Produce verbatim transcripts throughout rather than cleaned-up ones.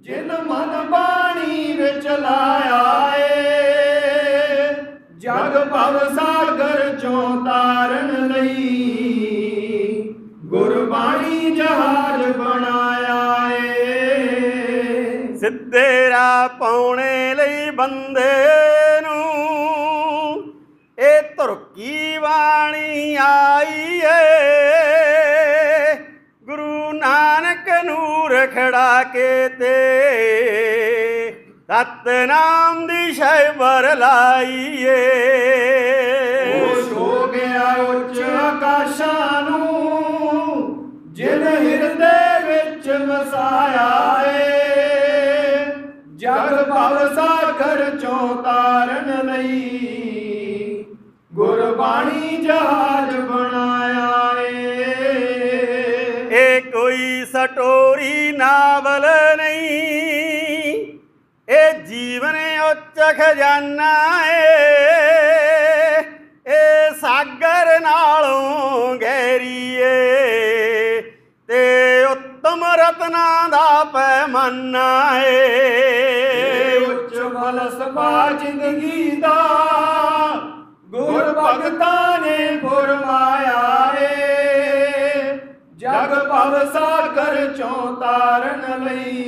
जिन मन बाणी विच लाया है जग भव सागर चों तारन लई गुरबाणी जहाज बनाया है। सिद्धे राह पाउणे लई बंदे नूं ए तुरकी बाणी आई है गुरु नानक नूर खड़ा के ते सतनाम दी शैबर लाईए। होश हो गया उच्च आकाशां नूं जिन हिरदे विच वसाया है जग भव सागर चों तारन लई गुरबाणी जहाज बनाया है। ए कोई सटोरी नावल नहीं ए जीवन उच्च खजाना है ए सागर नालों गहरी है ते उत्तम रत्ना दा पैमाना है। उच्च फलसफा जिंदगी दा गुर भगतां ने फरमाया है जग भव सागर चों तारन लई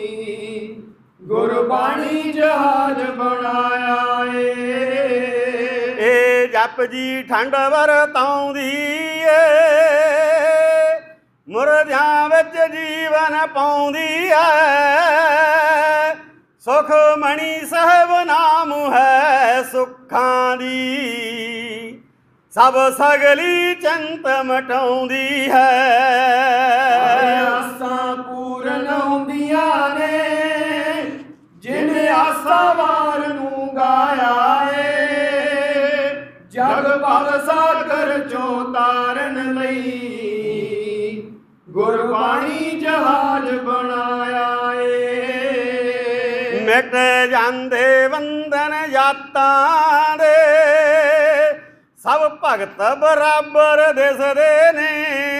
गुरबाणी जहाज बनाया है। ए जप जी ठंड वरताउंदी ए मुरदियां विच जीवन पाउंदी है सुख मणि सहब नाम है सुखां दी सब सगली चिंत मटाउंदी है। आसां पूरन होंदियां ने जिन आसा वार नूं गाया है जग भव सागर चों तारन लई गुरबाणी जहाज बनाया है। मिट जांदे बंधन जातां दे सब भगत बराबर दिसदे ने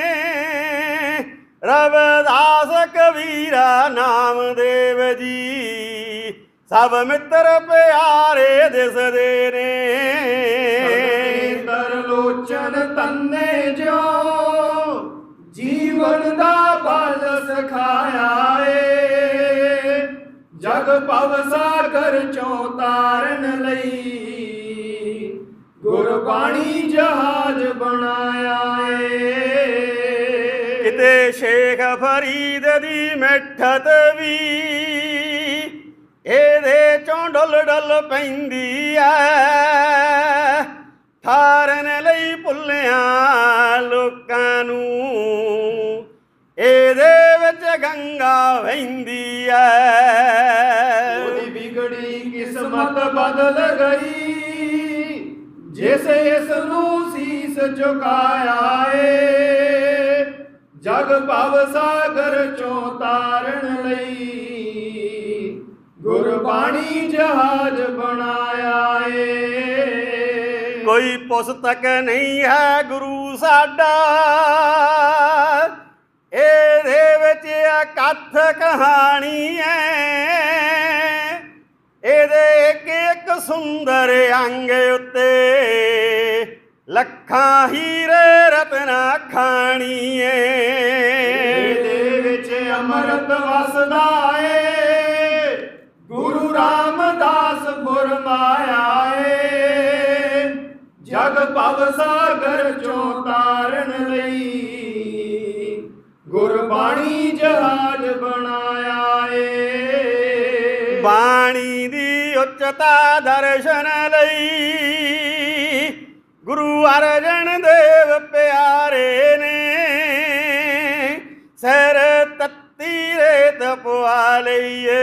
रविदास कबीरा नामदेव जी सब मित्र प्यारे दिसदे ने। तरलोचन तन्ने जो जीवन दा बल सिखाया है जग भव सागर चों तारन लई गुरबाणी जहाज बनाया है। किते शेख फरीद दी मिठत भी एदे चों डुल डुल पैंदी है ठारन लई भुल्लियां लोकां नूं एदे विच गंगा वहिंदी है। ओदी बिगड़ी किस्मत बदल गई जिस इस नूं सीस झुकाया है जग भव सागर चों तारन लई गुरबाणी जहाज बनाया है। कोई पुस्तक नहीं है गुरु साडा एदे विच कथ कहानी है एदे एक एक सुंदर अंग उत्ते लखां हीरे रत्ना खानी है। एदे विच अमृत वसदा है गुरु रामदास फरमाया है जग भव सागर चों तारन लई गुरबाणी जहाज बनाया है। बाणी दी उच्चता दर्शन लई गुरु अर्जन देव प्यारे ने सिर तत्ती रेत पवा लईए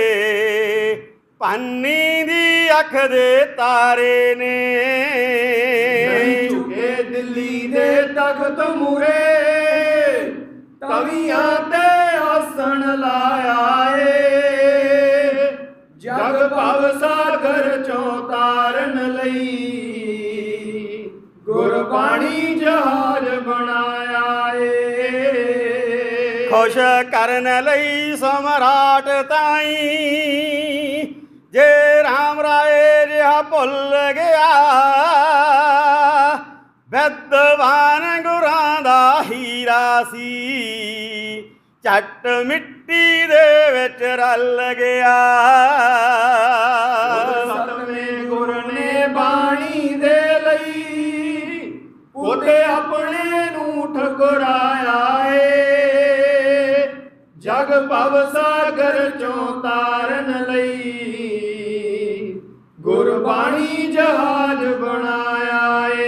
पानी दी अख दे तारे ने नहीं झुके दिल्ली दे तख्त मुरे कवियां ते आसन लाया है जग भव सागर चों तारन लई गुरबाणी जहाज बनाया है। खुश करन लई सम्राट ताई जे राम राय जिहा भुल गया विद्वान गुरां दा हीरा सी झट मिट्टी दे विच रल गया। सतवें गुर ने बाणी दे लई उते अपने नूं ठकुराया ए जग भव सागर चों तारन लई गुरबाणी जहाज बनाया ए।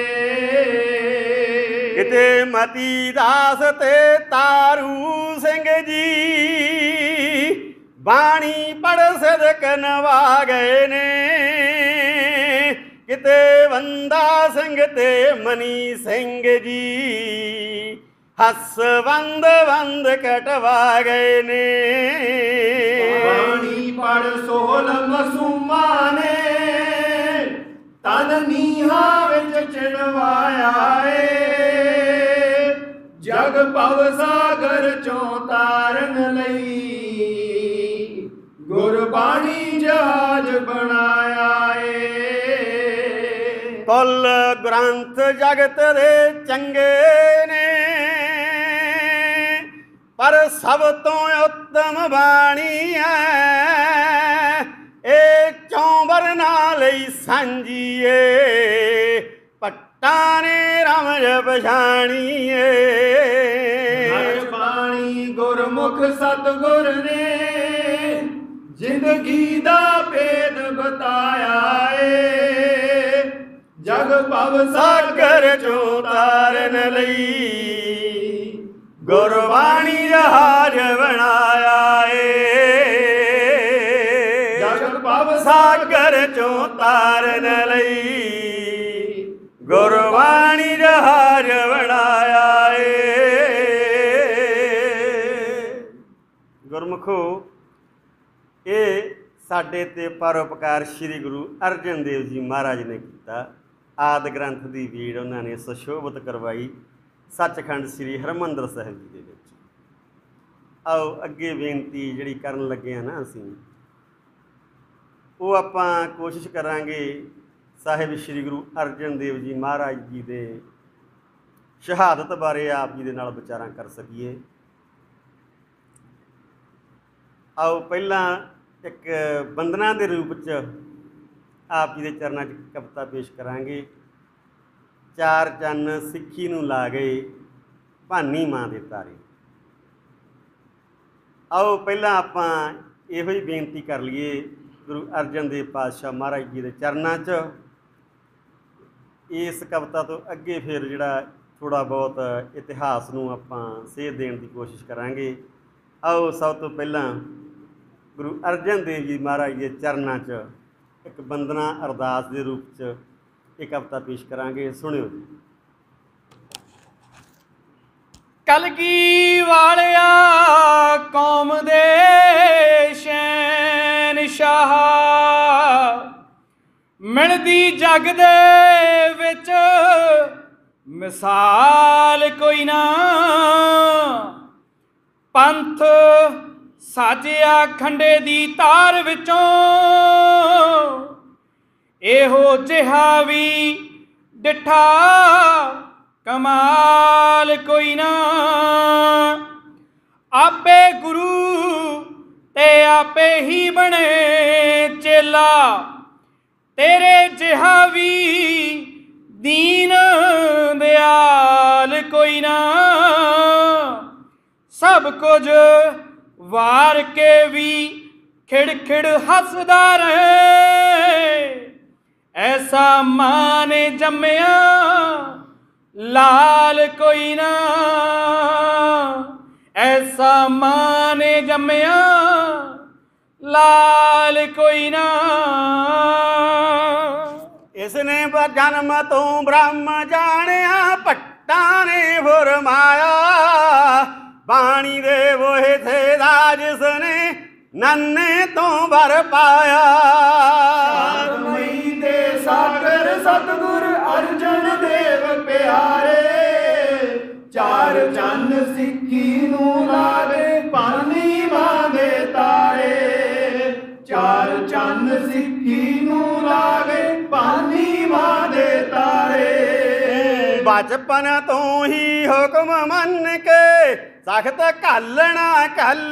किते मती दास ते तारू सिंह जी बाणी पढ़ सदक नवा गए ने किते वंदा सिंह ते मनी सिंह जी हस वंद वंद कटवा गए ने। बाणी पढ़ सोल मसूमा ने तन नीहा विच चिड़वाया ए जग भव सागर चों तारन लई गुरबाणी जहाज बनाया ए। कुल ग्रंथ जगत दे चंगे ने पर सब तो उत्तम बाणी है ए चौंबरना लई सांझीए पट्टा ने रमज पछाणीए। बाणी गुरमुख सतगुर ने जिंदगी दा भेद बताया ए जग भव सागर चों तारन लई गुरबाणी जहाज बनाया ए जग भव सागर चों तारन लई गुरबाणी जहाज बनाया ए। गुरमुखो ये साडे ते परोपकार श्री गुरु अर्जन देव जी महाराज ने किया। आदि ग्रंथ की भीड़ उन्होंने सुशोभित करवाई सचखंड श्री हरमंदर साहिब जी के विच। आओ अगे बेनती जिहड़ी करन लगे हैं ना असीं वो आपां कोशिश करांगे साहिब श्री गुरु अर्जन देव जी महाराज जी के शहादत बारे आप जी दे नाल विचारां कर सकीए। आओ पहला एक बंदना के रूप च आप जी के चरणों च कविता पेश करांगे। चार चन्न सिੱਖੀ नूं ला गए भानी मां दे तारे। आओ पहला आपां इहो ही बेनती कर लीए गुरु अर्जन देव पातशाह महाराज जी के चरणों च। इस कविता तो अगे फिर जिहड़ा थोड़ा बहुत इतिहास नूं आपां सेध देण की कोशिश करांगे। आओ सब तो पहला गुरु अर्जन देव जी महाराज के चरणों च एक बंदना अरदास के रूप च एक कविता पेश करांगे। सुनियो जी। कलगी वालिया कौम दे शहनशाह मिलदी जग दे विच मिसाल कोई ना पंथ साजिया खंडे दी तार विचों एहो जिहा भी डिठा कमाल कोई ना आपे गुरु ते आपे ही बने चेला तेरे जिहा भी दीन दयाल कोई ना सब कुछ वार के भी खिड़ खिड़ हसदा रहे ऐसा मां ने जम्मिया लाल कोई ना ऐसा मां ने जम्मिया लाल कोई ना। इसने जन्म तो ब्रह्म जानिया भट्टा ने फरमाया बाणी दे वोहे थे जिसने नन्हे तो बर पाया। मई दे सागर सतगुर अर्जन देव प्यारे चार ਚਾਰ ਚੰਨ ਸਿੱਖੀ ਨੂੰ ਲਾਗੇ ਪਾਨੀ ਮਾਂ ਦੇ ਤਾਰੇ। ਚਾਰ ਚੰਨ ਸਿੱਖੀ ਨੂੰ ਲਾਗੇ ਪਾਨੀ ਮਾਂ ਦੇ ਤਾਰੇ। ਬਚਪਨ ਤੋਂ ਹੀ ਹੁਕਮ ਮੰਨ ਕੇ ਸਖਤ ਘਾਲਣਾ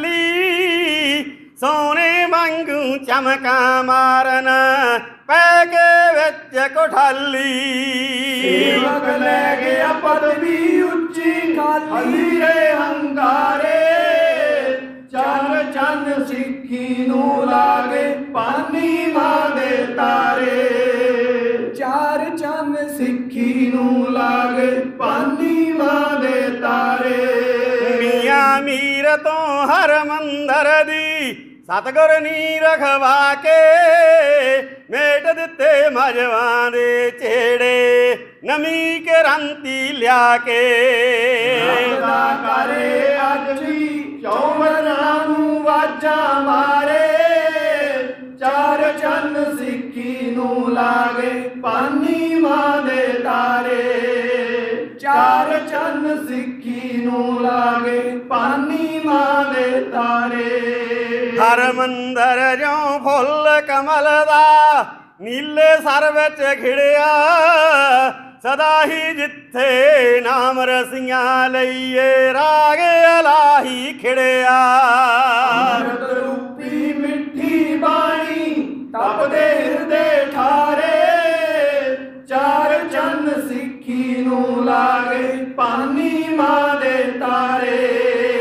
ਘਾਲੀ, ਸੋਨੇ ਵਾਂਗੂ ਚਮਕਾਂ ਮਾਰਨ ਪੈ ਕੇ ਵਿੱਚ ਕੋਠਾਲੀ। ਸੇਵਕ ਲੈ ਗਿਆ ਪਦਵੀ ਉੱਚੀ ਖਾਲੀ ਰੇ ਹੰਕਾਰੇ। ਚਾਰ ਚੰਨ ਸਿੱਖੀ ਨੂੰ ਲਾਗੇ ਪਾਨੀ ਮਾਂ ਦੇ ਤਾਰੇ। ਚਾਰ ਚੰਨ ਸਿੱਖੀ ਨੂੰ ਲਾਗੇ ਪਾਨੀ ਮਾਂ ਦੇ ਤਾਰੇ। ਮੀਆਂ ਮੀਰ ਤੋਂ ਹਰਮੰਦਰ ਦੀ ਸਤਿਗੁਰ ਨੀ ਰਖਵਾ ਕੇ, ਮੇਟ ਦਿੱਤੇ ਮਜਵਾਂ ਦੇ ਛੇੜੇ ਨਵੀਂ ਕ੍ਰਾਂਤੀ ਲਿਆ ਕੇ। ਰੱਬਦਾ ਕਰੇ ਅੱਜ ਵੀ ਚੌਵਰਾਂ ਨੂੰ ਵਾਜਾਂ ਮਾਰੇ। ਚਾਰ ਚੰਨ ਸਿੱਖੀ ਨੂੰ ਲਾਗੇ ਪਾਨੀ ਮਾਂ ਦੇ ਤਾਰੇ। ਚਾਰ ਚੰਨ ਸਿੱਖੀ ਨੂੰ ਲਾਗੇ ਪਾਨੀ ਮਾਂ ਦੇ ਤਾਰੇ। ਹਰਮੰਦਰ ਜਿਉਂ ਫੁੱਲ ਕਮਲ ਦਾ ਨੀਲੇ ਸਰ ਵਿੱਚ ਖਿੜਿਆ, ਸਦਾ ਹੀ ਜਿੱਥੇ ਨਾਮ ਰਸੀਆਂ ਲਈਏ ਰਾਗ ਇਲਾਹੀ ਖਿੜਿਆ। ਅੰਮ੍ਰਿਤ ਰੂਪੀ ਮਿੱਠੀ ਬਾਣੀ ਤਪਦੇ ਹਿਰਦੇ ਠਾਰੇ। ਚਾਰ ਚੰਨ ਸਿੱਖੀ ਨੂੰ ਲਾਗੇ ਪਾਨੀ ਮਾਂ ਦੇ ਤਾਰੇ।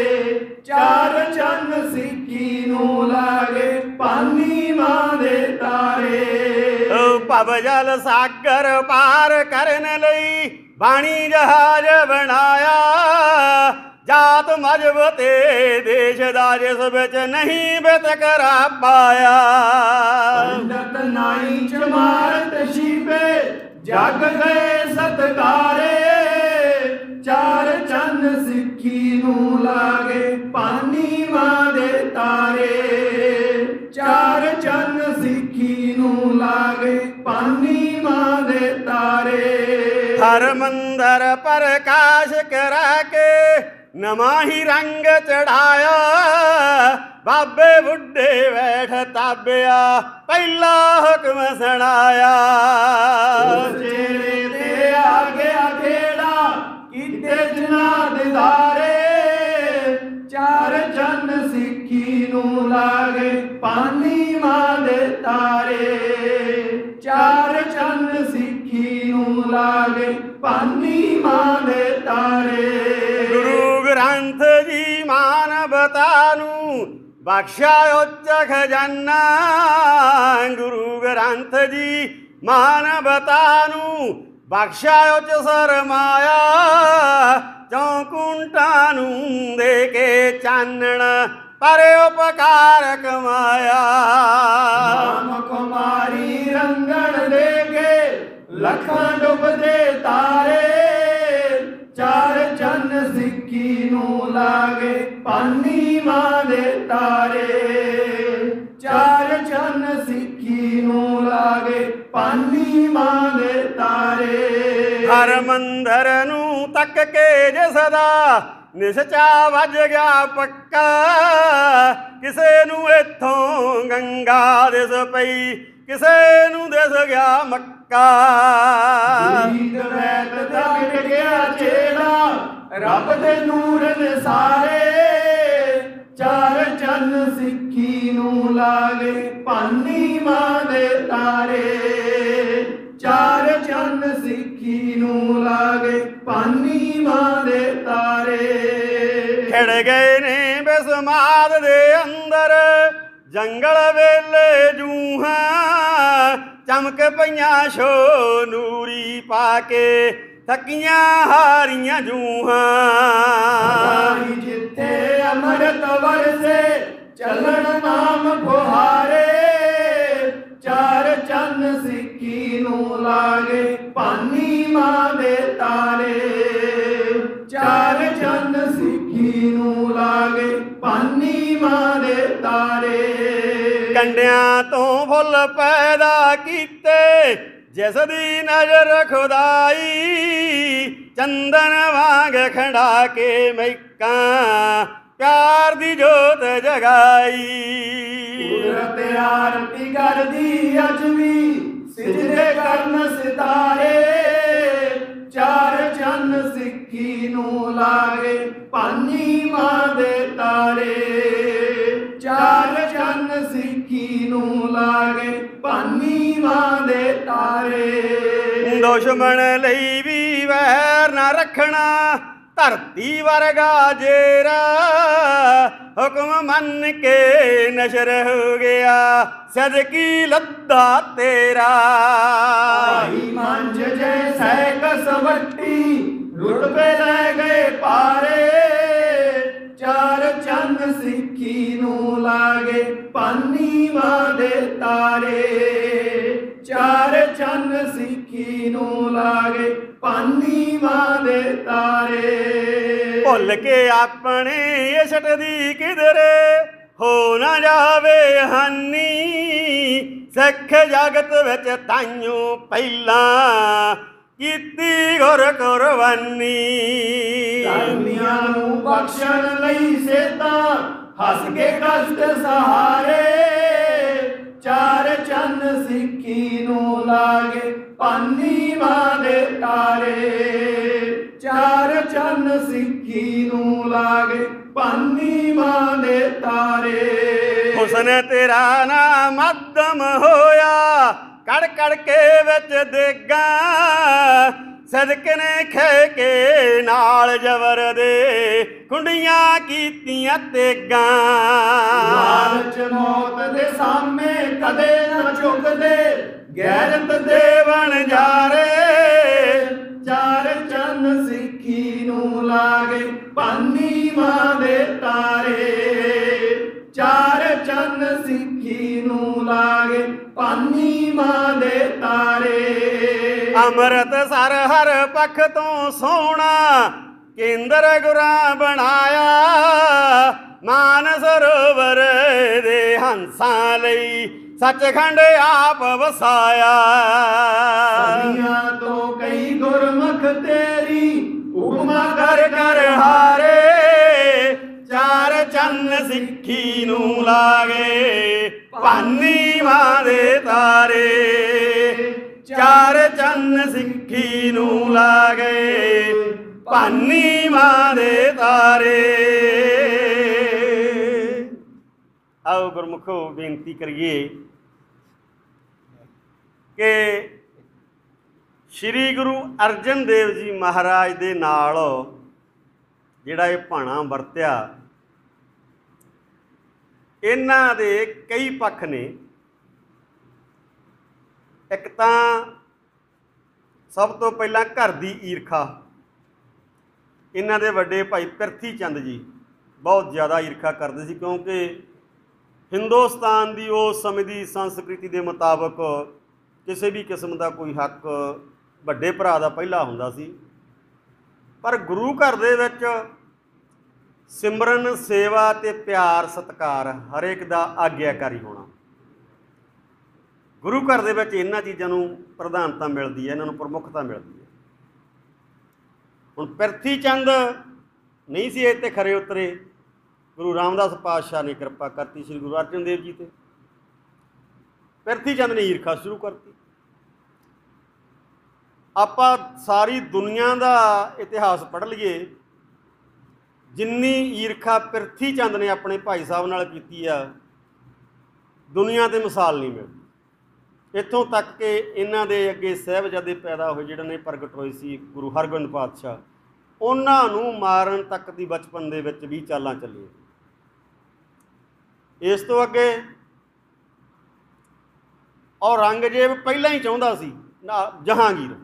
ਚਾਰ ਚੰਨ ਸਿੱਖੀ ਨੂੰ ਲਾਗੇ ਪਾਨੀ ਮਾਂ ਦੇ ਤਾਰੇ। ਭਵ ਜਲ ਸਾਗਰ ਪਾਰ ਕਰਨ ਲਈ ਬਾਣੀ ਜਹਾਜ਼ ਬਣਾਇਆ, ਜਾਤ ਮਜ਼ਹਬ ਤੇ ਦੇਸ਼ ਦਾ ਜਿਸ ਵਿੱਚ ਨਹੀਂ ਵਿਤਕਰਾ ਪਾਇਆ। ਪੰਡਤ ਨਾਈ ਚਮਾਰਤ ਸ਼ੀਬੇ ਜਗ ਗਏ ਸਤਕਾਰੇ। ਚਾਰ ਚੰਨ ਸਿੱਖੀ ਨੂੰ ਲਾਗੇ ਪਾਨੀ ਮਾਂ ਦੇ ਤਾਰੇ। ਚਾਰ ਚੰਨ ਸਿੱਖੀ ਨੂੰ ਲਾਗੇ ਪਾਨੀ ਮਾਂ ਦੇ ਤਾਰੇ। ਹਰਮੰਦਰ ਪ੍ਰਕਾਸ਼ ਕਰਾ ਕੇ ਨਵਾਂ ਹੀ ਰੰਗ ਚੜਾਇਆ, ਬਾਬੇ ਬੁੱਢੇ ਬੈਠ ਤਾਬਿਆ ਪਹਿਲਾ ਹੁਕਮ ਸੁਣਾਇਆ। ਚਿਹਰੇ ਤੇ ਆ ਗਿਆ ਖੇੜਾ ਕੀਤੇ ਜਿਨ੍ਹਾਂ ਦਿਦਾਰੇ। ਚਾਰ ਚੰਨ ਸਿੱਖੀ ਨੂੰ ਲਾਗੇ ਪਾਨੀ ਮਾਂ ਦੇ ਤਾਰੇ। ਚਾਰ ਚੰਨ ਸਿੱਖੀ ਨੂੰ ਲਾਗੇ ਪਾਨੀ ਮਾਂ ਦੇ ਤਾਰੇ। ਗੁਰੂ ਗ੍ਰੰਥ ਜੀ ਮਾਨਵਤਾ ਨੂੰ ਬਖਸ਼ਿਆ ਉੱਚ ਖਜ਼ਾਨਾ। ਗੁਰੂ ਗ੍ਰੰਥ ਜੀ ਮਾਨਵਤਾ ਨੂੰ ਬਖਸ਼ਿਆ ਉੱਚ ਸਰਮਾਇਆ, ਚੌਕੁੰਟਾਂ ਨੂੰ ਦੇ ਕੇ ਚਾਨਣ ਪਰ ਉਪਕਾਰ ਕਮਾਇਆ। ਨਾਮ ਕੁਮਾਰੀ ਰੰਗਣ ਦੇ ਕੇ ਲੱਖਾਂ ਡੁੱਬਦੇ ਤਾਰੇ। ਚਾਰ ਚੰਨ ਸਿੱਖੀ ਨੂੰ ਲਾਗੇ ਪਾਨੀ ਮਾਂ ਦੇ ਤਾਰੇ। ਚਾਰ ਚੰਨ ਸਿੱਖੀ ਨੂੰ ਲਾਗੇ ਪਾਨੀ ਮਾਂ ਦੇ ਤਾਰੇ। ਹਰਮੰਦਰ ਨੂੰ ਤੱਕ ਕੇ ਜਿਸ ਦਾ ਨਿਸ਼ਚਾ ਵੱਜ ਗਿਆ ਪੱਕਾ, ਕਿਸੇ ਨੂੰ ਇੱਥੋਂ ਗੰਗਾ ਦਿਸ ਪਈ, ਕਿਸੇ ਨੂੰ ਦਿਸ ਗਿਆ ਮੱਕਾ। ਰੀਤ ਵੈਤ ਦਾ ਮਿਟ ਗਿਆ ਛੇੜਾ ਰੱਬ ਦੇ ਨੂਰ ਨੇ ਸਾਰੇ। ਚਾਰ ਚੰਨ ਸਿੱਖੀ ਨੂੰ ਲਾਗੇ ਪਾਨੀ ਮਾਂ ਦੇ ਤਾਰੇ। ਚਾਰ ਚੰਨ ਸਿੱਖੀ ਨੂੰ ਲਾਗੇ ਪਾਨੀ ਮਾਂ ਦੇ ਤਾਰੇ। ਖਿੜ ਗਏ ਨੇ ਬਿਸਮਾਦ ਦੇ ਅੰਦਰ ਜੰਗਲ ਵੇਲੇ ਜੂਹਾਂ, ਚਮਕ ਪਈਆਂ ਸ਼ੋ ਨੂਰੀ ਪਾ ਕੇ ਥੱਕੀਆਂ ਹਾਰੀਆਂ ਜੂਹਾਂ। ਜਿੱਥੇ ਅੰਮ੍ਰਿਤ ਵਰਸੇ ਚੱਲਣ ਨਾਮ ਫੁਹਾਰੇ। ਚਾਰ ਚੰਨ ਸਿੱਖੀ ਨੂੰ ਲਾਗੇ ਪਾਨੀ ਮਾਂ ਦੇ ਤਾਰੇ। ਚਾਰ ਚੰਨ ਸਿੱਖੀ ਨੂੰ ਲਾਗੇ ਪਾਨੀ ਮਾਂ ਦੇ ਤਾਰੇ। ਕੰਡਿਆਂ ਤੋਂ ਫੁੱਲ ਪੈਦਾ ਕੀਤੇ ਜਿਸ ਦੀ ਨਜ਼ਰ ਖੁਦਾਈ ਚੰਦਨ ਵਾਂਗ ਖੰਡਾ ਕੇ ਮੈਕਾਂ ਪਿਆਰ ਦੀ ਜੋਤ ਜਗਾਈ। ਕੁਦਰਤ ਆਰਤੀ ਕਰਦੀ ਅੱਜ ਵੀ ਸਿਜਦੇ ਕਰਨ ਸਿਤਾਰੇ ਚਾਰ ਚੰਨ ਸਿੱਖੀ ਨੂੰ ਲਾਗੇ ਭਾਨੀ ਮਾਂ ਦੇ ਤਾਰੇ ਚਾਰ ਚੰਨ ਸਿੱਖੀ ਨੂੰ ਲਾਗੇ ਭਾਨੀ ਮਾਂ ਦੇ ਤਾਰੇ। ਦੁਸ਼ਮਣ ਲਈ ਵੀ ਵੈਰ ਨਾ ਰੱਖਣਾ ਧਰਤੀ ਵਰਗਾ ਜੇਰਾ ਹੁਕਮ ਮੰਨ ਕੇ ਨਸ਼ਰ ਹੋ ਗਿਆ ਸਦਕੀ ਲੱਦਾ ਤੇਰਾ। ਭਾਈ ਮੰਝ ਜੈਸੈ ਕਸਵੱਟੀ ਰੁਤਬੇ ਲੈ ਗਏ ਪਾਰੇ ਚਾਰ ਚੰਨ ਸਿੱਖੀ ਨੂੰ ਲਾਗੇ ਭਾਨੀ ਮਾਂ ਦੇ ਤਾਰੇ ਚਾਰ ਚੰਨ ਸਿੱਖੀ ਨੂੰ ਲਾਗੇ ਭਾਨੀ ਮਾਂ ਦੇ ਤਾਰੇ। ਭੁੱਲ ਕੇ ਆਪਣੇ ਇਸ਼ਟ ਦੀ ਕਿਧਰੇ ਹੋ ਨਾ ਜਾਵੇ ਹਾਨੀ ਸਿੱਖ ਜਗਤ ਵਿੱਚ ਤਾਈਓ ਪਹਿਲਾਂ ਕੀਤੀ ਗੁਰ ਕੁਰਬਾਨੀ। ਧਰਮੀਆਂ ਨੂੰ ਬਖਸ਼ਣ ਲਈ ਸੇਤਾ ਹੱਸ ਕੇ ਕਸ਼ਟ ਸਹਾਰੇ ਚਾਰ ਚੰਨ ਸਿੱਖੀ ਨੂੰ ਲਾਗੇ ਭਾਨੀ ਮਾਂ ਦੇ ਤਾਰੇ ਚਾਰ ਚੰਨ ਸਿੱਖੀ ਨੂੰ ਲਾਗੇ ਭਾਨੀ ਮਾਂ ਦੇ ਤਾਰੇ। ਹੁਸਨ ਤੇਰਾ ਨਾ ਮੱਧਮ ਹੋਇਆ ਕੜ ਕੜ ਕੇ ਵਿੱਚ ਦੇਗਾ ਸਦਕ ਨੇ ਖੇ ਕੇ ਨਾਲ ਜਬਰ ਦੇ ਕੁੰਡੀਆਂ ਕੀਤੀਆਂ ਤੇਗਾਂ। ਲਾਲਚ ਮੌਤ ਦੇ ਸਾਹਮਣੇ ਕਦੇ ਨਾ ਝੁਕਦੇ ਗੈਰਤ ਦੇ ਬਣ ਜਾਰੇ ਚਾਰ ਚੰਨ ਸਿੱਖੀ ਨੂੰ ਲਾਗੇ ਭਾਨੀ ਮਾਂ ਦੇ ਤਾਰੇ ਚਾਰ ਚੰਨ ਸਿੱਖੀ ਨੂੰ ਲਾਗੇ ਭਾਨੀ ਮਾਂ ਦੇ ਤਾਰੇ। ਅੰਮ੍ਰਿਤਸਰ ਹਰ ਪੱਖ ਤੋਂ ਸੋਹਣਾ ਕੇਂਦਰ ਗੁਰਾਂ ਬਣਾਇਆ ਮਾਨ ਸਰੋਵਰ ਦੇ ਹੰਸਾਂ ਲਈ ਸੱਚਖੰਡ ਆਪ ਵਸਾਇਆ। ਸਦੀਆਂ ਤੋਂ ਕਈ ਗੁਰਮੁਖ ਤੇਰੀ ਹੁਕਮਾਂ ਕਰ ਕਰ ਹਾਰੇ ਚਾਰ ਚੰਨ ਸਿੱਖੀ ਨੂੰ ਲਾਗੇ ਭਾਨੀ ਮਾਂ ਦੇ ਤਾਰੇ ਚਾਰ ਚੰਨ ਸਿੱਖੀ ਨੂੰ ਲਾਗੇ ਭਾਨੀ ਮਾਂ ਦੇ ਤਾਰੇ। ਆਓ ਗੁਰਮੁਖੋ ਬੇਨਤੀ ਕਰੀਏ ਕਿ ਸ਼੍ਰੀ ਗੁਰੂ ਅਰਜਨ ਦੇਵ ਜੀ ਮਹਾਰਾਜ ਦੇ ਨਾਲ ਜਿਹੜਾ ਇਹ ਭਾਣਾ ਵਰਤਿਆ ਇਹਨਾਂ ਦੇ ਕਈ ਪੱਖ ਨੇ। ਇੱਕ ਤਾਂ ਸਭ ਤੋਂ ਪਹਿਲਾਂ ਘਰ ਦੀ ਈਰਖਾ। ਇਹਨਾਂ ਦੇ ਵੱਡੇ ਭਾਈ ਪਿਰਥੀ ਚੰਦ ਜੀ ਬਹੁਤ ਜ਼ਿਆਦਾ ਈਰਖਾ ਕਰਦੇ ਸੀ ਕਿਉਂਕਿ ਹਿੰਦੁਸਤਾਨ ਦੀ ਉਸ ਸਮੇਂ ਦੀ ਸੰਸਕ੍ਰਿਤੀ ਦੇ ਮੁਤਾਬਕ ਕਿਸੇ ਵੀ ਕਿਸਮ ਦਾ ਕੋਈ ਹੱਕ ਵੱਡੇ ਭਰਾ ਦਾ ਪਹਿਲਾ ਹੁੰਦਾ ਸੀ। ਪਰ ਗੁਰੂ ਘਰ ਦੇ ਵਿੱਚ ਸਿਮਰਨ ਸੇਵਾ ਤੇ ਪਿਆਰ ਸਤਿਕਾਰ ਹਰੇਕ ਦਾ ਆਗਿਆਕਾਰੀ ਹੋਣਾ। ਗੁਰੂ ਘਰ ਦੇ ਵਿੱਚ ਇਹਨਾਂ ਚੀਜ਼ਾਂ ਨੂੰ ਪ੍ਰਧਾਨਤਾ ਮਿਲਦੀ ਹੈ, ਇਹਨਾਂ ਨੂੰ ਪ੍ਰਮੁੱਖਤਾ ਮਿਲਦੀ ਹੈ। ਹੁਣ ਪਿਰਥੀ ਚੰਦ ਨਹੀਂ ਸੀ ਇਹ 'ਤੇ ਖਰੇ ਉਤਰੇ। ਗੁਰੂ ਰਾਮਦਾਸ ਪਾਤਸ਼ਾਹ ਨੇ ਕਿਰਪਾ ਕਰਤੀ ਸ਼੍ਰੀ ਗੁਰੂ ਅਰਜਨ ਦੇਵ ਜੀ 'ਤੇ। ਪਿਰਥੀ ਚੰਦ ਨੇ ਈਰਖਾ ਸ਼ੁਰੂ ਕਰਤੀ। ਆਪਾਂ ਸਾਰੀ ਦੁਨੀਆ ਦਾ ਇਤਿਹਾਸ ਪੜ੍ਹ ਲਈਏ, ਜਿੰਨੀ ਈਰਖਾ ਪਿਰਥੀ ਚੰਦ ਨੇ ਆਪਣੇ ਭਾਈ ਸਾਹਿਬ ਨਾਲ ਕੀਤੀ ਆ ਦੁਨੀਆ 'ਤੇ ਮਿਸਾਲ ਨਹੀਂ ਮਿਲਦੀ। ਇੱਥੋਂ ਤੱਕ ਕਿ ਇਹਨਾਂ ਦੇ ਅੱਗੇ ਸਾਹਿਬਜ਼ਾਦੇ ਪੈਦਾ ਹੋਏ ਜਿਹੜੇ ਨੇ ਪ੍ਰਗਟ ਹੋਏ ਸੀ ਗੁਰੂ ਹਰਗੋਬਿੰਦ ਪਾਤਸ਼ਾਹ, ਉਹਨਾਂ ਨੂੰ ਮਾਰਨ ਤੱਕ ਦੀ ਬਚਪਨ ਦੇ ਵਿੱਚ ਵੀ ਚਾਲਾਂ ਚੱਲੀਆਂ। ਇਸ ਤੋਂ ਅੱਗੇ ਔਰੰਗਜ਼ੇਬ ਪਹਿਲਾਂ ਹੀ ਚਾਹੁੰਦਾ ਸੀ ਨਾ ਜਹਾਂਗੀਰ,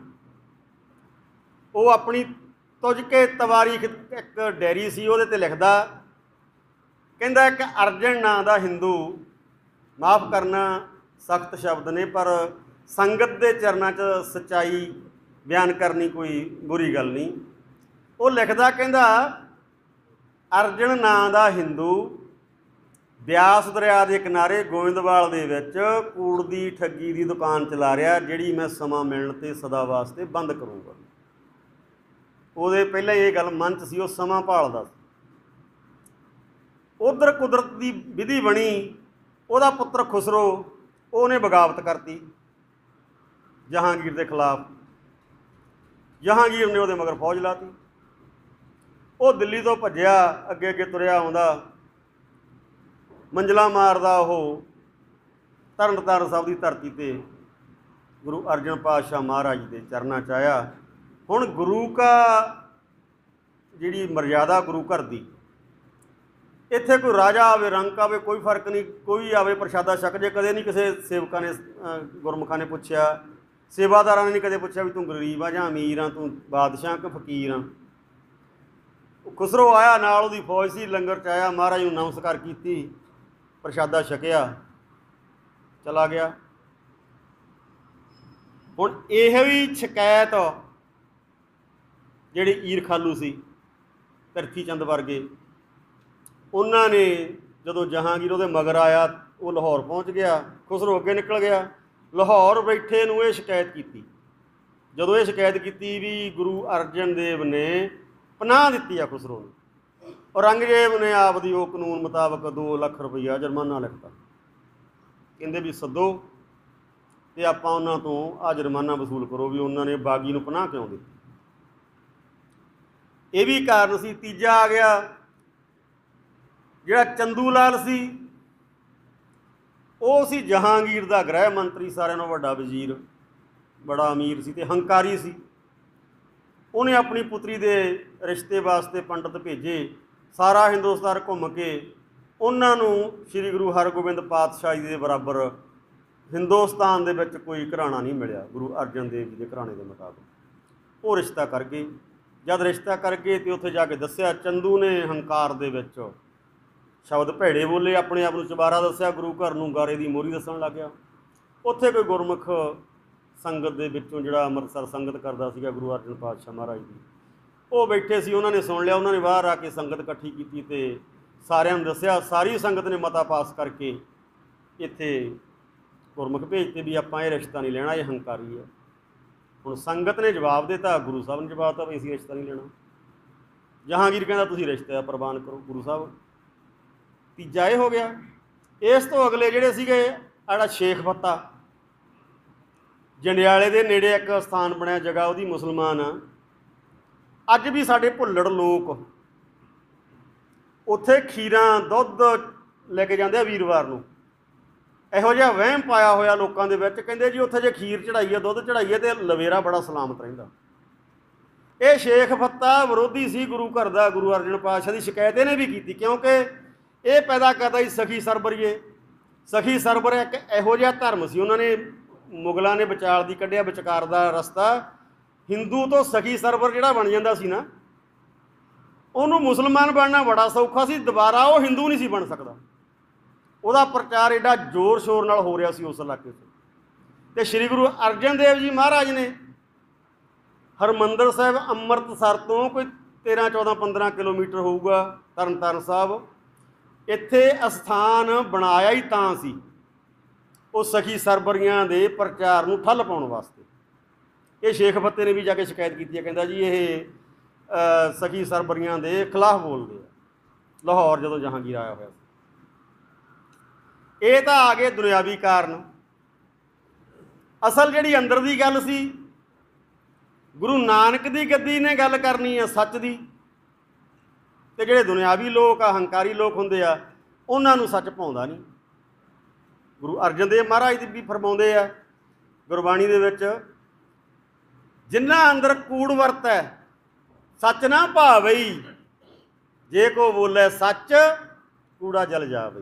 ਉਹ ਆਪਣੀ ਤੁਝ ਕੇ ਤਵਾਰੀਖ ਇੱਕ ਡਾਇਰੀ ਸੀ ਉਹਦੇ 'ਤੇ ਲਿਖਦਾ, ਕਹਿੰਦਾ ਇੱਕ ਅਰਜਨ ਨਾਂ ਦਾ ਹਿੰਦੂ, ਮਾਫ਼ ਕਰਨਾ ਸਖਤ ਸ਼ਬਦ ਨੇ ਪਰ ਸੰਗਤ ਦੇ ਚਰਨਾਂ 'ਚ ਸੱਚਾਈ ਬਿਆਨ ਕਰਨੀ ਕੋਈ ਬੁਰੀ ਗੱਲ ਨਹੀਂ। ਉਹ ਲਿਖਦਾ, ਕਹਿੰਦਾ ਅਰਜਨ ਨਾਂ ਦਾ ਹਿੰਦੂ ਬਿਆਸ ਦਰਿਆ ਦੇ ਕਿਨਾਰੇ ਗੋਇੰਦਵਾਲ ਦੇ ਵਿੱਚ ਕੂੜ ਦੀ ਠੱਗੀ ਦੀ ਦੁਕਾਨ ਚਲਾ ਰਿਹਾ, ਜਿਹੜੀ ਮੈਂ ਸਮਾਂ ਮਿਲਣ 'ਤੇ ਸਦਾ ਵਾਸਤੇ ਬੰਦ ਕਰੂੰਗਾ। ਉਹਦੇ ਪਹਿਲਾਂ ਇਹ ਗੱਲ ਮਨ 'ਚ ਸੀ, ਉਹ ਸਮਾਂ ਭਾਲਦਾ ਸੀ। ਉਧਰ ਕੁਦਰਤ ਦੀ ਵਿਧੀ ਬਣੀ, ਉਹਦਾ ਪੁੱਤਰ ਖੁਸਰੋ ਉਹਨੇ ਬਗਾਵਤ ਕਰਤੀ ਜਹਾਂਗੀਰ ਦੇ ਖਿਲਾਫ। ਜਹਾਂਗੀਰ ਨੇ ਉਹਦੇ ਮਗਰ ਫੌਜ ਲਾਤੀ। ਉਹ ਦਿੱਲੀ ਤੋਂ ਭੱਜਿਆ, ਅੱਗੇ ਅੱਗੇ ਤੁਰਿਆ ਆਉਂਦਾ, ਮੰਜ਼ਲਾਂ ਮਾਰਦਾ ਉਹ ਤਰਨ ਤਾਰਨ ਸਾਹਿਬ ਦੀ ਧਰਤੀ 'ਤੇ ਗੁਰੂ ਅਰਜਨ ਪਾਤਸ਼ਾਹ ਮਹਾਰਾਜ ਦੇ ਚਰਨਾਂ 'ਚ ਆਇਆ। ਹੁਣ ਗੁਰੂ ਕਾ ਜਿਹੜੀ ਮਰਜ਼ਾਦਾ ਗੁਰੂ ਘਰ ਦੀ, ਇੱਥੇ ਕੋਈ ਰਾਜਾ ਆਵੇ, ਰੰਕ ਆਵੇ, ਕੋਈ ਫਰਕ ਨਹੀਂ, ਕੋਈ ਆਵੇ ਪ੍ਰਸ਼ਾਦਾ ਛਕ ਜੇ। ਕਦੇ ਨਹੀਂ ਕਿਸੇ ਸੇਵਕਾਂ ਨੇ ਗੁਰਮੁਖਾਂ ਨੇ ਪੁੱਛਿਆ, ਸੇਵਾਦਾਰਾਂ ਨੇ ਨਹੀਂ ਕਦੇ ਪੁੱਛਿਆ ਵੀ ਤੂੰ ਗਰੀਬ ਆ ਜਾਂ ਅਮੀਰ ਆ, ਤੂੰ ਬਾਦਸ਼ਾਹ ਕਿ ਫਕੀਰ ਆ। ਖੁਸਰੋ ਆਇਆ, ਨਾਲ ਉਹਦੀ ਫੌਜ ਸੀ, ਲੰਗਰ 'ਚ ਆਇਆ, ਮਹਾਰਾਜ ਨੂੰ ਨਮਸਕਾਰ ਕੀਤੀ, ਪ੍ਰਸ਼ਾਦਾ ਛਕਿਆ, ਚਲਾ ਗਿਆ। ਹੁਣ ਇਹ ਵੀ ਸ਼ਿਕਾਇਤ ਜਿਹੜੇ ਈਰ ਖਾਲੂ ਸੀ, ਧਰਤੀ ਚੰਦ ਵਰਗੇ, ਉਹਨਾਂ ਨੇ ਜਦੋਂ ਜਹਾਂਗੀਰ ਉਹਦੇ ਮਗਰ ਆਇਆ, ਉਹ ਲਾਹੌਰ ਪਹੁੰਚ ਗਿਆ, ਖੁਸਰੋ ਅੱਗੇ ਨਿਕਲ ਗਿਆ। ਲਾਹੌਰ ਬੈਠੇ ਨੂੰ ਇਹ ਸ਼ਿਕਾਇਤ ਕੀਤੀ। ਜਦੋਂ ਇਹ ਸ਼ਿਕਾਇਤ ਕੀਤੀ ਵੀ ਗੁਰੂ ਅਰਜਨ ਦੇਵ ਨੇ ਪਨਾਹ ਦਿੱਤੀ ਆ ਖੁਸਰੋ ਨੂੰ, ਔਰੰਗਜ਼ੇਬ ਨੇ ਆਪਦੀ ਉਹ ਕਾਨੂੰਨ ਮੁਤਾਬਕ ਦੋ ਲੱਖ ਰੁਪਈਆ ਜੁਰਮਾਨਾ ਲਿਖਤਾ। ਕਹਿੰਦੇ ਵੀ ਸੱਦੋ ਅਤੇ ਆਪਾਂ ਉਹਨਾਂ ਤੋਂ ਆਹ ਜੁਰਮਾਨਾ ਵਸੂਲ ਕਰੋ ਵੀ ਉਹਨਾਂ ਨੇ ਬਾਗੀ ਨੂੰ ਪਨਾਹ ਕਿਉਂ ਦਿੱਤੀ। ਇਹ ਵੀ ਕਾਰਨ ਸੀ। ਤੀਜਾ ਆ ਗਿਆ ਜਿਹੜਾ ਚੰਦੂ ਲਾਲ ਸੀ, ਉਹ ਸੀ ਜਹਾਂਗੀਰ ਦਾ ਗ੍ਰਹਿ ਮੰਤਰੀ, ਸਾਰਿਆਂ ਨਾਲੋਂ ਵੱਡਾ ਵਜ਼ੀਰ, ਬੜਾ ਅਮੀਰ ਸੀ ਅਤੇ ਹੰਕਾਰੀ ਸੀ। ਉਹਨੇ ਆਪਣੀ ਪੁੱਤਰੀ ਦੇ ਰਿਸ਼ਤੇ ਵਾਸਤੇ ਪੰਡਤ ਭੇਜੇ, ਸਾਰਾ ਹਿੰਦੁਸਤਾਨ ਘੁੰਮ ਕੇ ਉਹਨਾਂ ਨੂੰ ਸ਼੍ਰੀ ਗੁਰੂ ਹਰਗੋਬਿੰਦ ਪਾਤਸ਼ਾਹ ਜੀ ਦੇ ਬਰਾਬਰ ਹਿੰਦੁਸਤਾਨ ਦੇ ਵਿੱਚ ਕੋਈ ਘਰਾਣਾ ਨਹੀਂ ਮਿਲਿਆ ਗੁਰੂ ਅਰਜਨ ਦੇਵ ਜੀ ਦੇ ਘਰਾਣੇ ਦੇ ਮੁਤਾਬਕ। ਉਹ ਰਿਸ਼ਤਾ ਕਰ ਗਏ। ਜਦ ਰਿਸ਼ਤਾ ਕਰ ਗਏ ਅਤੇ ਉੱਥੇ ਜਾ ਕੇ ਦੱਸਿਆ, ਚੰਦੂ ਨੇ ਹੰਕਾਰ ਦੇ ਵਿੱਚ ਸ਼ਬਦ ਭੈੜੇ ਬੋਲੇ, ਆਪਣੇ ਆਪ ਨੂੰ ਚਬਾਰਾ ਦੱਸਿਆ, ਗੁਰੂ ਘਰ ਨੂੰ ਗਾਰੇ ਦੀ ਮੋਹਰੀ ਦੱਸਣ ਲੱਗ ਗਿਆ। ਉੱਥੇ ਕੋਈ ਗੁਰਮੁਖ ਸੰਗਤ ਦੇ ਵਿੱਚੋਂ ਜਿਹੜਾ ਅੰਮ੍ਰਿਤਸਰ ਸੰਗਤ ਕਰਦਾ ਸੀਗਾ ਗੁਰੂ ਅਰਜਨ ਪਾਤਸ਼ਾਹ ਮਹਾਰਾਜ ਦੀ, ਉਹ ਬੈਠੇ ਸੀ, ਉਹਨਾਂ ਨੇ ਸੁਣ ਲਿਆ। ਉਹਨਾਂ ਨੇ ਬਾਹਰ ਆ ਕੇ ਸੰਗਤ ਇਕੱਠੀ ਕੀਤੀ ਅਤੇ ਸਾਰਿਆਂ ਨੂੰ ਦੱਸਿਆ। ਸਾਰੀ ਸੰਗਤ ਨੇ ਮਤਾ ਪਾਸ ਕਰਕੇ ਇੱਥੇ ਗੁਰਮੁਖ ਭੇਜਤੇ ਵੀ ਆਪਾਂ ਇਹ ਰਿਸ਼ਤਾ ਨਹੀਂ ਲੈਣਾ, ਇਹ ਹੰਕਾਰੀ ਹੈ। ਹੁਣ ਸੰਗਤ ਨੇ ਜਵਾਬ ਦਿੱਤਾ, ਗੁਰੂ ਸਾਹਿਬ ਨੇ ਜਵਾਬ ਦਿੱਤਾ ਵੀ ਅਸੀਂ ਰਿਸ਼ਤਾ ਨਹੀਂ ਲੈਣਾ। ਜਹਾਂਗੀਰ ਕਹਿੰਦਾ ਤੁਸੀਂ ਰਿਸ਼ਤਾ ਪ੍ਰਵਾਨ ਕਰੋ ਗੁਰੂ ਸਾਹਿਬ। ਤੀਜਾ ਇਹ ਹੋ ਗਿਆ। ਇਸ ਤੋਂ ਅਗਲੇ ਜਿਹੜੇ ਸੀਗੇ, ਆੜਾ ਸ਼ੇਖ ਫੱਤਾ, ਜੰਡਿਆਲੇ ਦੇ ਨੇੜੇ ਇੱਕ ਸਥਾਨ ਬਣਿਆ ਜਗ੍ਹਾ, ਉਹਦੀ ਮੁਸਲਮਾਨ ਆ। ਅੱਜ ਵੀ ਸਾਡੇ ਭੁੱਲੜ ਲੋਕ ਉੱਥੇ ਖੀਰਾਂ ਦੁੱਧ ਲੈ ਕੇ ਜਾਂਦੇ ਆ ਵੀਰਵਾਰ ਨੂੰ। ਇਹੋ ਜਿਹਾ ਵਹਿਮ ਪਾਇਆ ਹੋਇਆ ਲੋਕਾਂ ਦੇ ਵਿੱਚ, ਕਹਿੰਦੇ ਜੀ ਉੱਥੇ ਜੇ ਖੀਰ ਚੜਾਈਏ, ਦੁੱਧ ਚੜਾਈਏ ਤਾਂ ਲਵੇਰਾ ਬੜਾ ਸਲਾਮਤ ਰਹਿੰਦਾ। ਇਹ ਸ਼ੇਖ ਫੱਤਾ ਵਿਰੋਧੀ ਸੀ ਗੁਰੂ ਘਰ ਦਾ, ਗੁਰੂ ਅਰਜਨ ਪਾਤਸ਼ਾਹ ਦੀ ਸ਼ਿਕਾਇਤ ਇਹਨੇ ਵੀ ਕੀਤੀ, ਕਿਉਂਕਿ ਇਹ ਪੈਦਾ ਕਰਦਾ ਸੀ ਸਖੀ ਸਰਬਰੀਏ। ਸਖੀ ਸਰਬਰ ਇੱਕ ਇਹੋ ਜਿਹਾ ਧਰਮ ਸੀ, ਉਹਨਾਂ ਨੇ ਮੁਗਲਾਂ ਨੇ ਵਿਚਾਲ ਦੀ ਕੱਢਿਆ, ਵਿਚਕਾਰ ਦਾ ਰਸਤਾ। ਹਿੰਦੂ ਤੋਂ ਸਖੀ ਸਰਬਰ ਜਿਹੜਾ ਬਣ ਜਾਂਦਾ ਸੀ ਨਾ, ਉਹਨੂੰ ਮੁਸਲਮਾਨ ਬਣਨਾ ਬੜਾ ਸੌਖਾ ਸੀ, ਦੁਬਾਰਾ ਉਹ ਹਿੰਦੂ ਨਹੀਂ ਸੀ ਬਣ ਸਕਦਾ। ਉਹਦਾ ਪ੍ਰਚਾਰ ਐਡਾ ਜ਼ੋਰ ਸ਼ੋਰ ਨਾਲ ਹੋ ਰਿਹਾ ਸੀ ਉਸ ਇਲਾਕੇ 'ਚ। ਅਤੇ ਸ਼੍ਰੀ ਗੁਰੂ ਅਰਜਨ ਦੇਵ ਜੀ ਮਹਾਰਾਜ ਨੇ ਹਰਿਮੰਦਰ ਸਾਹਿਬ ਅੰਮ੍ਰਿਤਸਰ ਤੋਂ ਕੋਈ ਤੇਰ੍ਹਾਂ ਚੌਦ੍ਹਾਂ ਪੰਦਰਾਂ ਕਿਲੋਮੀਟਰ ਹੋਊਗਾ, ਤਰਨ ਤਾਰਨ ਸਾਹਿਬ, ਇੱਥੇ ਅਸਥਾਨ ਬਣਾਇਆ ਹੀ ਤਾਂ ਸੀ ਉਹ ਸਖੀ ਸਰਬਰੀਆਂ ਦੇ ਪ੍ਰਚਾਰ ਨੂੰ ਠੱਲ ਪਾਉਣ ਵਾਸਤੇ। ਇਹ ਸ਼ੇਖ ਫੱਤੇ ਨੇ ਵੀ ਜਾ ਕੇ ਸ਼ਿਕਾਇਤ ਕੀਤੀ ਹੈ, ਕਹਿੰਦਾ ਜੀ ਇਹ ਸਖੀ ਸਰਬਰੀਆਂ ਦੇ ਖਿਲਾਫ ਬੋਲਦੇ ਆ। ਲਾਹੌਰ ਜਦੋਂ ਜਹਾਂਗੀਰ ਆਇਆ ਹੋਇਆ ਸੀ। ਇਹ ਤਾਂ ਆ ਗਏ ਦੁਨਿਆਵੀ ਕਾਰਨ। ਅਸਲ ਜਿਹੜੀ ਅੰਦਰ ਦੀ ਗੱਲ ਸੀ, ਗੁਰੂ ਨਾਨਕ ਦੀ ਗੱਦੀ ਨੇ ਗੱਲ ਕਰਨੀ ਆ ਸੱਚ ਦੀ, ਅਤੇ ਜਿਹੜੇ ਦੁਨਿਆਵੀ ਲੋਕ ਆ, ਹੰਕਾਰੀ ਲੋਕ ਹੁੰਦੇ ਆ, ਉਹਨਾਂ ਨੂੰ ਸੱਚ ਭਾਉਂਦਾ ਨਹੀਂ। ਗੁਰੂ ਅਰਜਨ ਦੇਵ ਮਹਾਰਾਜ ਦੀ ਵੀ ਫਰਮਾਉਂਦੇ ਆ ਗੁਰਬਾਣੀ ਦੇ ਵਿੱਚ, ਜਿਨ੍ਹਾਂ ਅੰਦਰ ਕੂੜ ਵਰਤ ਹੈ ਸੱਚ ਨਾ ਭਾਵਈ, ਜੇ ਕੋ ਬੋਲੇ ਸੱਚ ਕੂੜਾ ਜਲ ਜਾਵਈ।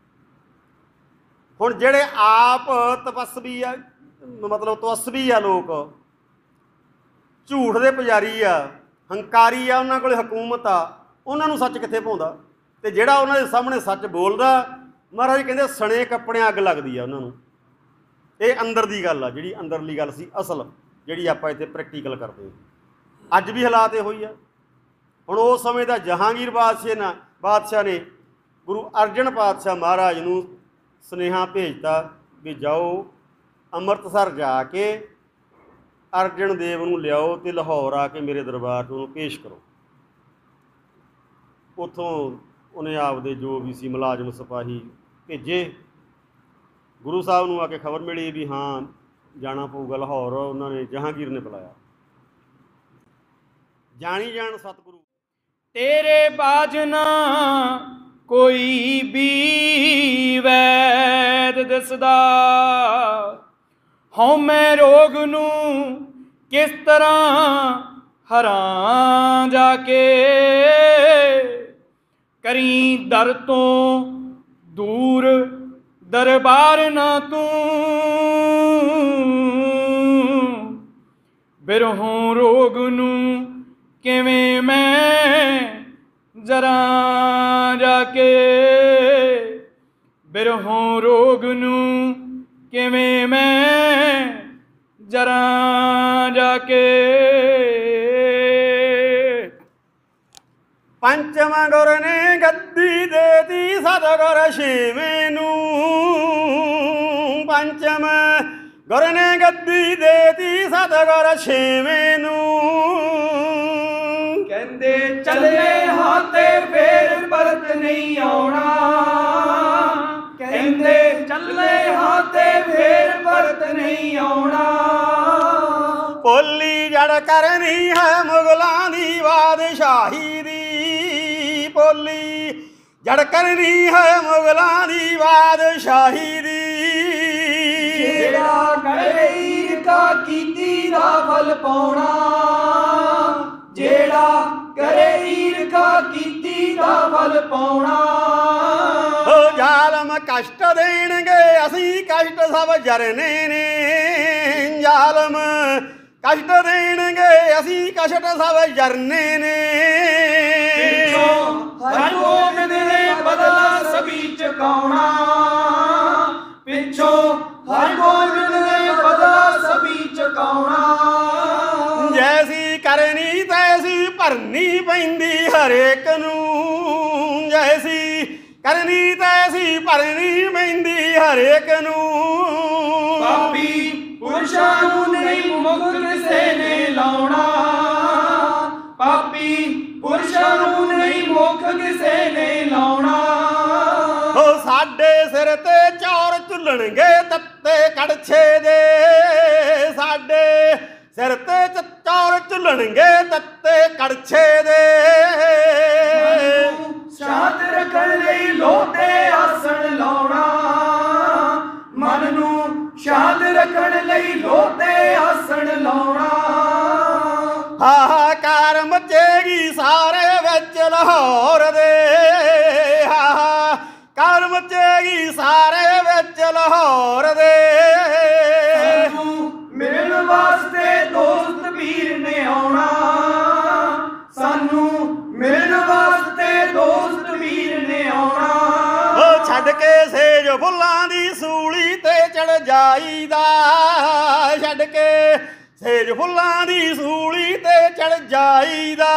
ਹੁਣ ਜਿਹੜੇ ਆਪ ਤਪਸਵੀ ਆ, ਮਤਲਬ ਤਪਸਵੀ ਆ ਲੋਕ, ਝੂਠ ਦੇ ਪੁਜਾਰੀ ਆ, ਹੰਕਾਰੀ ਆ, ਉਹਨਾਂ ਕੋਲ ਹਕੂਮਤ ਆ, ਉਹਨਾਂ ਨੂੰ ਸੱਚ ਕਿੱਥੇ ਭਾਉਂਦਾ। ਅਤੇ ਜਿਹੜਾ ਉਹਨਾਂ ਦੇ ਸਾਹਮਣੇ ਸੱਚ ਬੋਲਦਾ, ਮਹਾਰਾਜ ਕਹਿੰਦੇ ਸਣੇ ਕੱਪੜਿਆਂ ਅੱਗ ਲੱਗਦੀ ਆ ਉਹਨਾਂ ਨੂੰ। ਇਹ ਅੰਦਰ ਦੀ ਗੱਲ ਆ, ਜਿਹੜੀ ਅੰਦਰਲੀ ਗੱਲ ਸੀ ਅਸਲ, ਜਿਹੜੀ ਆਪਾਂ ਇੱਥੇ ਪ੍ਰੈਕਟੀਕਲ ਕਰਦੇ ਹਾਂ। ਅੱਜ ਵੀ ਹਾਲਾਤ ਇਹੋ ਹੀ ਆ। ਹੁਣ ਉਸ ਸਮੇਂ ਦਾ ਜਹਾਂਗੀਰ ਬਾਦਸ਼ਾਹ ਨਾ ਬਾਦਸ਼ਾਹ ਨੇ ਗੁਰੂ ਅਰਜਨ ਪਾਤਸ਼ਾਹ ਮਹਾਰਾਜ ਨੂੰ ਸੁਨੇਹਾ ਭੇਜਤਾ ਵੀ ਜਾਓ ਅੰਮ੍ਰਿਤਸਰ ਜਾ ਕੇ ਅਰਜਨ ਦੇਵ ਨੂੰ ਲਿਆਓ ਅਤੇ ਲਾਹੌਰ ਆ ਕੇ ਮੇਰੇ ਦਰਬਾਰ 'ਚ ਉਹਨੂੰ ਪੇਸ਼ ਕਰੋ। ਉੱਥੋਂ ਉਹਨੇ ਆਪਦੇ ਜੋ ਵੀ ਸੀ ਮੁਲਾਜ਼ਮ ਸਿਪਾਹੀ ਭੇਜੇ। ਗੁਰੂ ਸਾਹਿਬ ਨੂੰ ਆ ਕੇ ਖਬਰ ਮਿਲੀ ਵੀ ਹਾਂ ਜਾਣਾ ਪਊਗਾ ਲਾਹੌਰ। ਉਹਨਾਂ ਨੇ ਜਹਾਂਗੀਰ ਨੇ ਬੁਲਾਇਆ। ਜਾਣੀ ਜਾਣ ਸਤਿਗੁਰੂ ਤੇਰੇ ਬਾਜਨਾ ਕੋਈ ਵੀ ਵੈਦ ਦਿਸਦਾ, ਹਉਮੈ ਰੋਗ ਨੂੰ ਕਿਸ ਤਰ੍ਹਾਂ ਹਰਾਂ ਜਾ ਕੇ, ਕਰੀ ਦਰ ਤੋਂ ਦੂਰ ਦਰਬਾਰ ਨਾ ਤੂੰ, ਬਿਰਹੋਂ ਰੋਗ ਨੂੰ ਕਿਵੇਂ ਮੈਂ ਜਰਾਂ ਜਾ ਕੇ, ਬਿਰਹੋਂ ਰੋਗ ਨੂੰ ਕਿਵੇਂ ਮੈਂ ਜਰਾਂ ਜਾ ਕੇ। ਪੰਚਮ ਗੁਰ ਨੇ ਗੱਦੀ ਦੇਤੀ ਸਤਿਗੁਰ ਛੇਵੇਂ ਨੂੰ, ਪੰਚਮ ਗੁਰ ਨੇ ਗੱਦੀ ਦੇਤੀ ਸਤਿਗੁਰ ਛੇਵੇਂ ਨੂੰ, ਕਹਿੰਦੇ ਚੱਲੇ ਹਾਂ ਤੇ ਫੇਰ ਪਰਤ ਨਹੀਂ ਆਉਣਾ, ਕਹਿੰਦੇ ਚੱਲੇ ਹਾਂ ਤੇ ਫੇਰ ਪਰਤ ਨਹੀਂ ਆਉਣਾ। ਪੋਲੀ ਜੜ ਕਰਨੀ ਹੈ ਮੁਗਲਾਂ ਦੀ ਬਾਦਸ਼ਾਹੀ ਦੀ, ਪੋਲੀ ਜੜ ਕਰਨੀ ਹੈ ਮੁਗਲਾਂ ਦੀ ਬਾਦਸ਼ਾਹੀ ਦੀ, ਜਿਹੜਾ ਕਰੇ ਈਰਖਾ ਕੀਤੀ ਦਾ ਫਲ ਪਾਉਣਾ, ਜਿਹੜਾ ਕਰੇ ਈਰਖਾ ਕੀਤੀ ਦਾ ਫਲ ਪਾਉਣਾ। ਓ ਜ਼ਾਲਮ ਕਸ਼ਟ ਦੇਣਗੇ ਅਸੀਂ ਕਸ਼ਟ ਸਭ ਜਰਨੇ ਨੇ, ਜ਼ਾਲਮ ਕਸ਼ਟ ਦੇਣਗੇ ਅਸੀਂ ਕਸ਼ਟ ਸਭ ਜਰਨੇ ਨੇ, ਪਿੱਛੋਂ ਹਰ ਗੋਬਿੰਦ ਨੇ ਬਦਲਾ ਸਭੀ ਚੁਕਾਉਣਾ, ਪਿੱਛੋਂ ਹਰ ਗੋਬਿੰਦ ਨੇ ਬਦਲਾ ਸਭੀ ਚੁਕਾਉਣਾ। ਜੈਸੀ ਕਰਨੀ ਤੈਸੀ ਭਰਨੀ ਪੈਂਦੀ ਹਰੇਕ ਨੂੰ, ਜੈਸੀ ਕਰਨੀ ਤੈਸੀ ਭਰਨੀ ਪੈਂਦੀ ਹਰੇਕ ਨੂੰ, ਪਾਪੀ ਪੁਰਸ਼ਾਂ ਨੂੰ ਨਹੀਂ ਮੁੱਖ ਕਿਸੇ ਨੇ ਲਾਉਣਾ, ਪਾਪੀ ਪੁਰਸ਼ਾਂ ਨੂੰ ਨਹੀਂ ਮੁੱਖ ਕਿਸੇ ਨੇ ਲਾਉਣਾ। ਓ ਸਾਡੇ ਸਿਰ ਤੇ ਚੌਰ ਝੁੱਲਣਗੇ ਤੱਤੇ ਕੜਛੇ ਦੇ, ਸਾਡੇ ਸਿਰ ਤੇ ਚੌਰ ਝੁੱਲਣਗੇ ਤੱਤੇ ਕੜਛੇ ਦੇ, ਸ਼ਾਂਤ ਰੱਖਣ ਲਈ ਲੋਟੇ ਆਸਣ ਲਾਉਣਾ, ਮਨ ਨੂੰ ਸ਼ਾਂਤ ਰੱਖਣ ਲਈ ਲੋਟੇ ਆਸਣ ਲਾਉਣਾ। ਹਾਹਾਕਾਰ ਮਚੇਗੀ ਸਾਰੇ ਵਿੱਚ ਲਾਹੌਰ ਦੇ, ਹਾਹਾਕਾਰ ਮਚੇਗੀ ਸਾਰੇ ਵਿੱਚ ਲਾਹੌਰ ਦੇ, ਸਾਨੂੰ ਮਿਲਣ ਵਾਸਤੇ ਦੋਸਤ ਵੀਰ ਨੇ ਆਉਣਾ, ਸਾਨੂੰ ਮਿਲਣ ਵਾਸਤੇ ਦੋਸਤ ਵੀਰ ਨੇ ਆਉਣਾ। ਓ ਛੱਡ ਕੇ ਸੇਜ ਫੁੱਲਾਂ ਦੀ ਸੂਲੀ ਤੇ ਚੜ ਜਾਈਦਾ, ਛੱਡ ਕੇ ਸੇਜ ਫੁੱਲਾਂ ਦੀ ਸੂਲੀ ਤੇ ਚੜ ਜਾਈਦਾ,